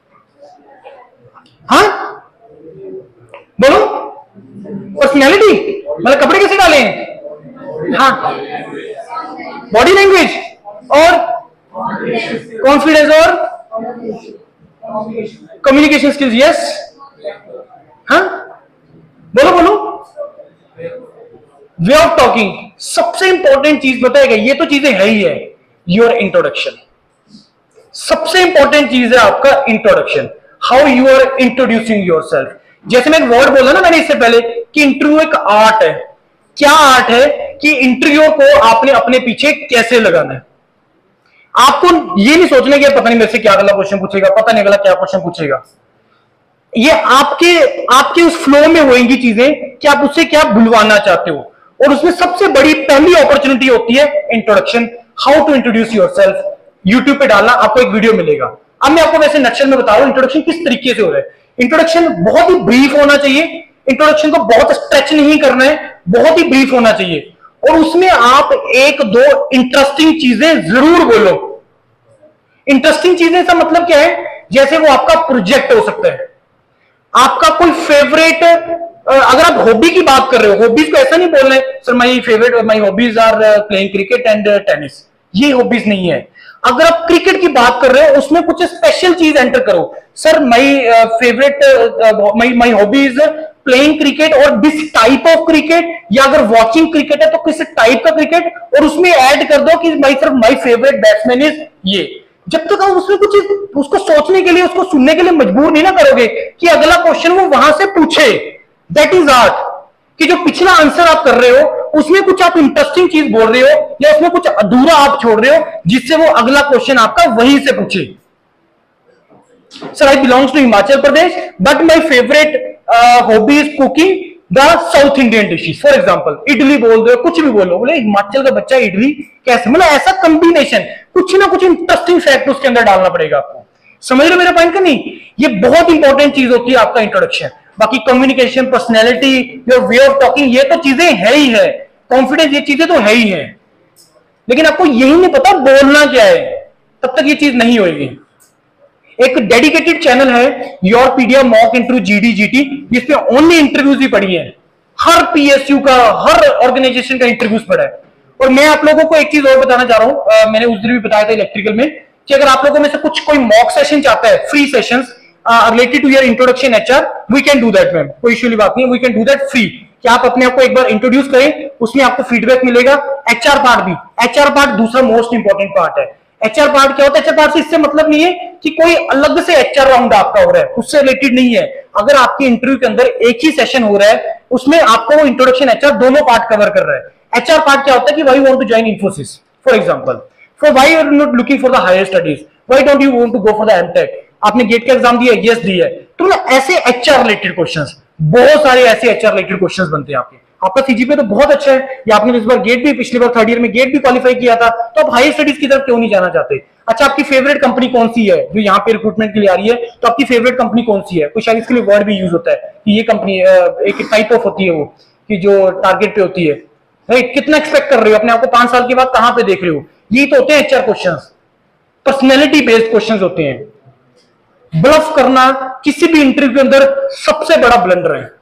हाँ बोलो, पर्सनैलिटी, मतलब कपड़े कैसे डाले हैं, हाँ, बॉडी लैंग्वेज और कॉन्फिडेंस और कम्युनिकेशन स्किल्स। यस, हाँ बोलो बोलो, वे ऑफ टॉकिंग। सबसे इंपॉर्टेंट चीज बताएगा, ये तो चीजें है ही है, योर इंट्रोडक्शन। सबसे इंपॉर्टेंट चीज है आपका introduction, how you are introducing your self. जैसे मैं एक वर्ड बोला ना मैंने इससे पहले कि इंटरव्यू एक आर्ट है। क्या आर्ट है? कि इंटरव्यू को आपने अपने पीछे कैसे लगाना है। आपको ये नहीं सोचना कि पता नहीं मेरे से क्या अगला क्वेश्चन पूछेगा, पता नहीं अगला क्या क्वेश्चन पूछेगा। ये आपके आपके उस फ्लो में होंगी चीजें कि आप उससे क्या बुलवाना चाहते हो, और उसमें सबसे बड़ी पहली अपॉर्चुनिटी होती है introduction. How to introduce yourself, YouTube पे डालना, आपको एक वीडियो मिलेगा। अब मैं आपको वैसे नक्शल में बता रहा हूं इंट्रोडक्शन किस तरीके से हो रहा है। इंट्रोडक्शन बहुत ही ब्रीफ होना चाहिए, इंट्रोडक्शन को बहुत स्ट्रेच नहीं करना है, बहुत ही ब्रीफ होना चाहिए, और उसमें आप एक दो इंटरेस्टिंग चीजें जरूर बोलो। इंटरेस्टिंग चीजें का मतलब क्या है? जैसे वो आपका प्रोजेक्ट हो सकता है, आपका कोई फेवरेट, अगर आप हॉबी की बात कर रहे हो, हॉबीज को ऐसा नहीं बोल रहे sir my favourite my hobbies are playing cricket and tennis, ये हॉबीज नहीं है। अगर आप क्रिकेट की बात कर रहे हो, उसमें कुछ स्पेशल चीज एंटर करो। Sir my favourite my my hobbies playing cricket और दिस टाइप ऑफ क्रिकेट, या अगर वॉचिंग क्रिकेट है तो किस टाइप का क्रिकेट, और उसमें ऐड कर दो कि my sir my favourite batsman is ये। जब तक आप उसमें कुछ उसको सोचने के लिए, उसको सुनने के लिए मजबूर नहीं ना करोगे कि अगला क्वेश्चन वो वहां से पूछे, दैट इज आर्ट। कि जो पिछला आंसर आप कर रहे हो उसमें कुछ आप इंटरेस्टिंग चीज बोल रहे हो, या उसमें कुछ अधूरा आप छोड़ रहे हो, जिससे वो अगला क्वेश्चन आपका वहीं से पूछे। Sir I belongs to Himachal Pradesh but my favourite hobby is cooking the South Indian dishes. For example idli बोल दो, कुछ भी बोलो, बोले हिमाचल का बच्चा इडली कैसे, मतलब ऐसा कॉम्बिनेशन, कुछ ना कुछ इंटरेस्टिंग फैक्ट उसके अंदर डालना पड़ेगा आपको। समझ रहे मेरा पॉइंट का नहीं? ये बहुत इंपॉर्टेंट चीज होती है आपका इंट्रोडक्शन। बाकी communication, personality, your way of talking, ये तो चीजें है ही है, कॉन्फिडेंस, ये चीजें तो है ही है, लेकिन आपको यही नहीं पता बोलना क्या है, तब तक ये चीज नहीं होगी। एक डेडिकेटेड चैनल है Yourpedia mock interview GD GT, जिसमें ओनली इंटरव्यूज ही पड़ी है, हर पीएसयू का, हर ऑर्गेनाइजेशन का इंटरव्यूज पड़ा है। और मैं आप लोगों को एक चीज और बताना चाह रहा हूं, मैंने उस दिन भी बताया था इलेक्ट्रिकल में, कि अगर आप लोगों में से कुछ कोई मॉक सेशन चाहता है, free sessions related to your introduction HR, we can do that ma'am, कोई इश्यू की बात नहीं, we can do that free, कि आप अपने आप को एक बार इंट्रोड्यूस करें, उसमें आपको फीडबैक मिलेगा। एचआर पार्ट भी, एचआर पार्ट दूसरा मोस्ट इंपॉर्टेंट पार्ट है। एचआर पार्ट क्या होता है? एचआर पार्ट से इससे मतलब नहीं है कि कोई अलग से एचआर राउंड आपका हो रहा है, उससे रिलेटेड नहीं है। अगर आपके इंटरव्यू के अंदर एक ही सेशन हो रहा है, उसमें आपको वो इंट्रोडक्शन एचआर दोनों पार्ट कवर कर रहा है। एचआर पार्ट क्या होता है कि why you want to join Infosys, for example, for why you are not looking for the higher studies, why don't you want to go for the MTech, आपने GATE का exam दिया, यस दिया है, तो मतलब ऐसे एचआर रिलेटेड क्वेश्चंस, बहुत सारे ऐसे एचआर रिलेटेड क्वेश्चंस बनते हैं आपके। आपका सीजीपीए तो बहुत अच्छा है, या आपने इस बार गेट भी, पिछली बार थर्ड ईयर में गेट भी क्वालिफाई किया था, तो आप हायर स्टडीज की तरफ क्यों नहीं जाना चाहते? अच्छा, आपकी फेवरेट कंपनी कौन सी है जो यहाँ पे रिक्रूटमेंट के लिए आ रही है? तो आपकी फेवरेट कंपनी कौन सी है? कुछ शायद इसके लिए वर्ड भी यूज होता है कि ये कंपनी एक टाइप ऑफ होती है वो, कि जो टारगेट पे होती है, राइट? कितना एक्सपेक्ट कर रहे हो अपने आपको पांच साल के बाद, कहां पे देख रहे हो? यही तो होते हैं HR questions, personality based questions होते हैं। ब्लफ करना किसी भी इंटरव्यू के अंदर सबसे बड़ा ब्लंडर है।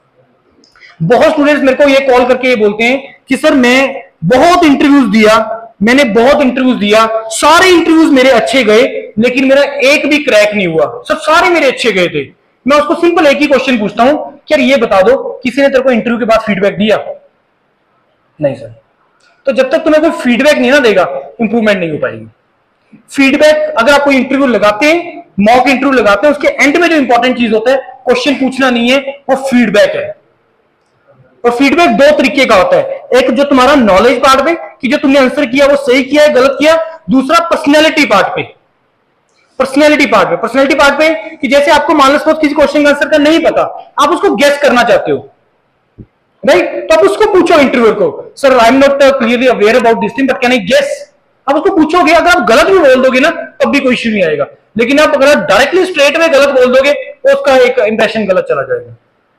बहुत स्टूडेंट्स मेरे को ये कॉल करके ये बोलते हैं कि सर मैं बहुत इंटरव्यूज दिया, मैंने बहुत इंटरव्यूज दिया, सारे इंटरव्यूज मेरे अच्छे गए, लेकिन मेरा एक भी क्रैक नहीं हुआ, सब सारे मेरे अच्छे गए थे। मैं उसको सिंपल एक ही क्वेश्चन पूछता हूं कि यार ये बता दो, किसी ने तेरे को इंटरव्यू के बाद फीडबैक दिया? नहीं सर। तो जब तक तुम्हें कोई फीडबैक नहीं ना देगा, इंप्रूवमेंट नहीं हो पाएगी। फीडबैक अगर आप कोई इंटरव्यू लगाते हैं, मॉक इंटरव्यू लगाते हैं, उसके एंड में जो इंपॉर्टेंट चीज होता है, क्वेश्चन पूछना नहीं है, वो फीडबैक है। और फीडबैक दो तरीके का होता है, एक जो तुम्हारा नॉलेज पार्ट में कि जो तुमने आंसर किया वो सही किया है, गलत किया, दूसरा पर्सनैलिटी पार्ट पे। पर्सनैलिटी पार्ट पे पर्सनैलिटी पार्ट पे कि जैसे आपको मान लो सपोज किसी क्वेश्चन का आंसर का नहीं पता, आप उसको गेस करना चाहते हो, राइट? तो आप उसको पूछो इंटरव्यू को, sir I am not clearly aware about this thing but can I guess? आप उसको पूछोगे, अगर आप गलत भी बोल दोगे ना तब भी कोई इश्यू नहीं आएगा, लेकिन आप अगर डायरेक्टली स्ट्रेट में गलत बोल दोगे तो उसका एक इंप्रेशन गलत चला जाएगा।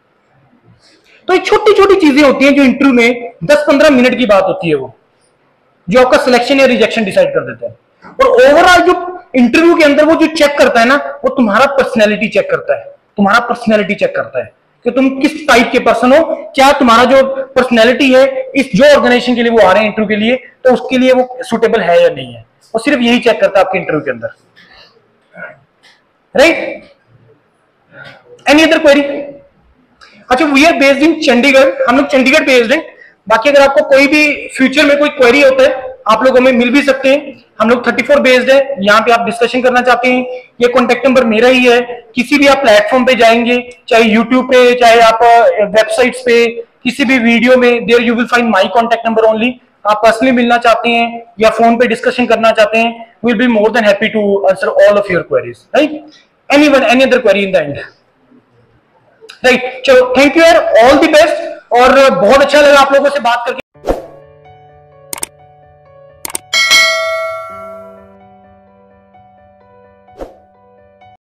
तो ये छोटी छोटी चीजें होती हैं जो इंटरव्यू में दस पंद्रह मिनट की बात होती है, वो जो आपका सिलेक्शन या रिजेक्शन डिसाइड कर देता है। और ओवरऑल जो इंटरव्यू के अंदर वो जो चेक करता है ना, वो तुम्हारा पर्सनैलिटी चेक करता है, तुम्हारा पर्सनैलिटी चेक करता है कि तुम किस टाइप के पर्सन हो, क्या तुम्हारा जो पर्सनैलिटी है इस जो ऑर्गेनाइजेशन के लिए वो आ रहे हैं इंटरव्यू के लिए, तो उसके लिए वो सुटेबल है या नहीं है। वो सिर्फ यही चेक करता है आपके इंटरव्यू के अंदर, राइट? Any other query? अच्छा, we are based in Chandigarh, हम लोग चंडीगढ़ बेस्ड हैं। बाकी अगर आपको कोई भी फ्यूचर में कोई क्वेरी होता है, आप लोग हमें मिल भी सकते हैं। हम लोग थर्टी फोर बेस्ड है, यहाँ पे आप डिस्कशन करना चाहते हैं, ये कॉन्टेक्ट नंबर मेरा ही है। किसी भी आप प्लेटफॉर्म पे जाएंगे, चाहे यूट्यूब पे, चाहे आप वेबसाइट्स पे, किसी भी वीडियो में, there you will find my contact number only. आप पर्सनली मिलना चाहते हैं या फोन पे डिस्कशन करना चाहते हैं, will be more than happy to answer all of your queries, right? Anyone, any other query in the end? Right, चलो थैंक यू यार, ऑल द बेस्ट। और बहुत अच्छा लगा आप लोगों से बात करके।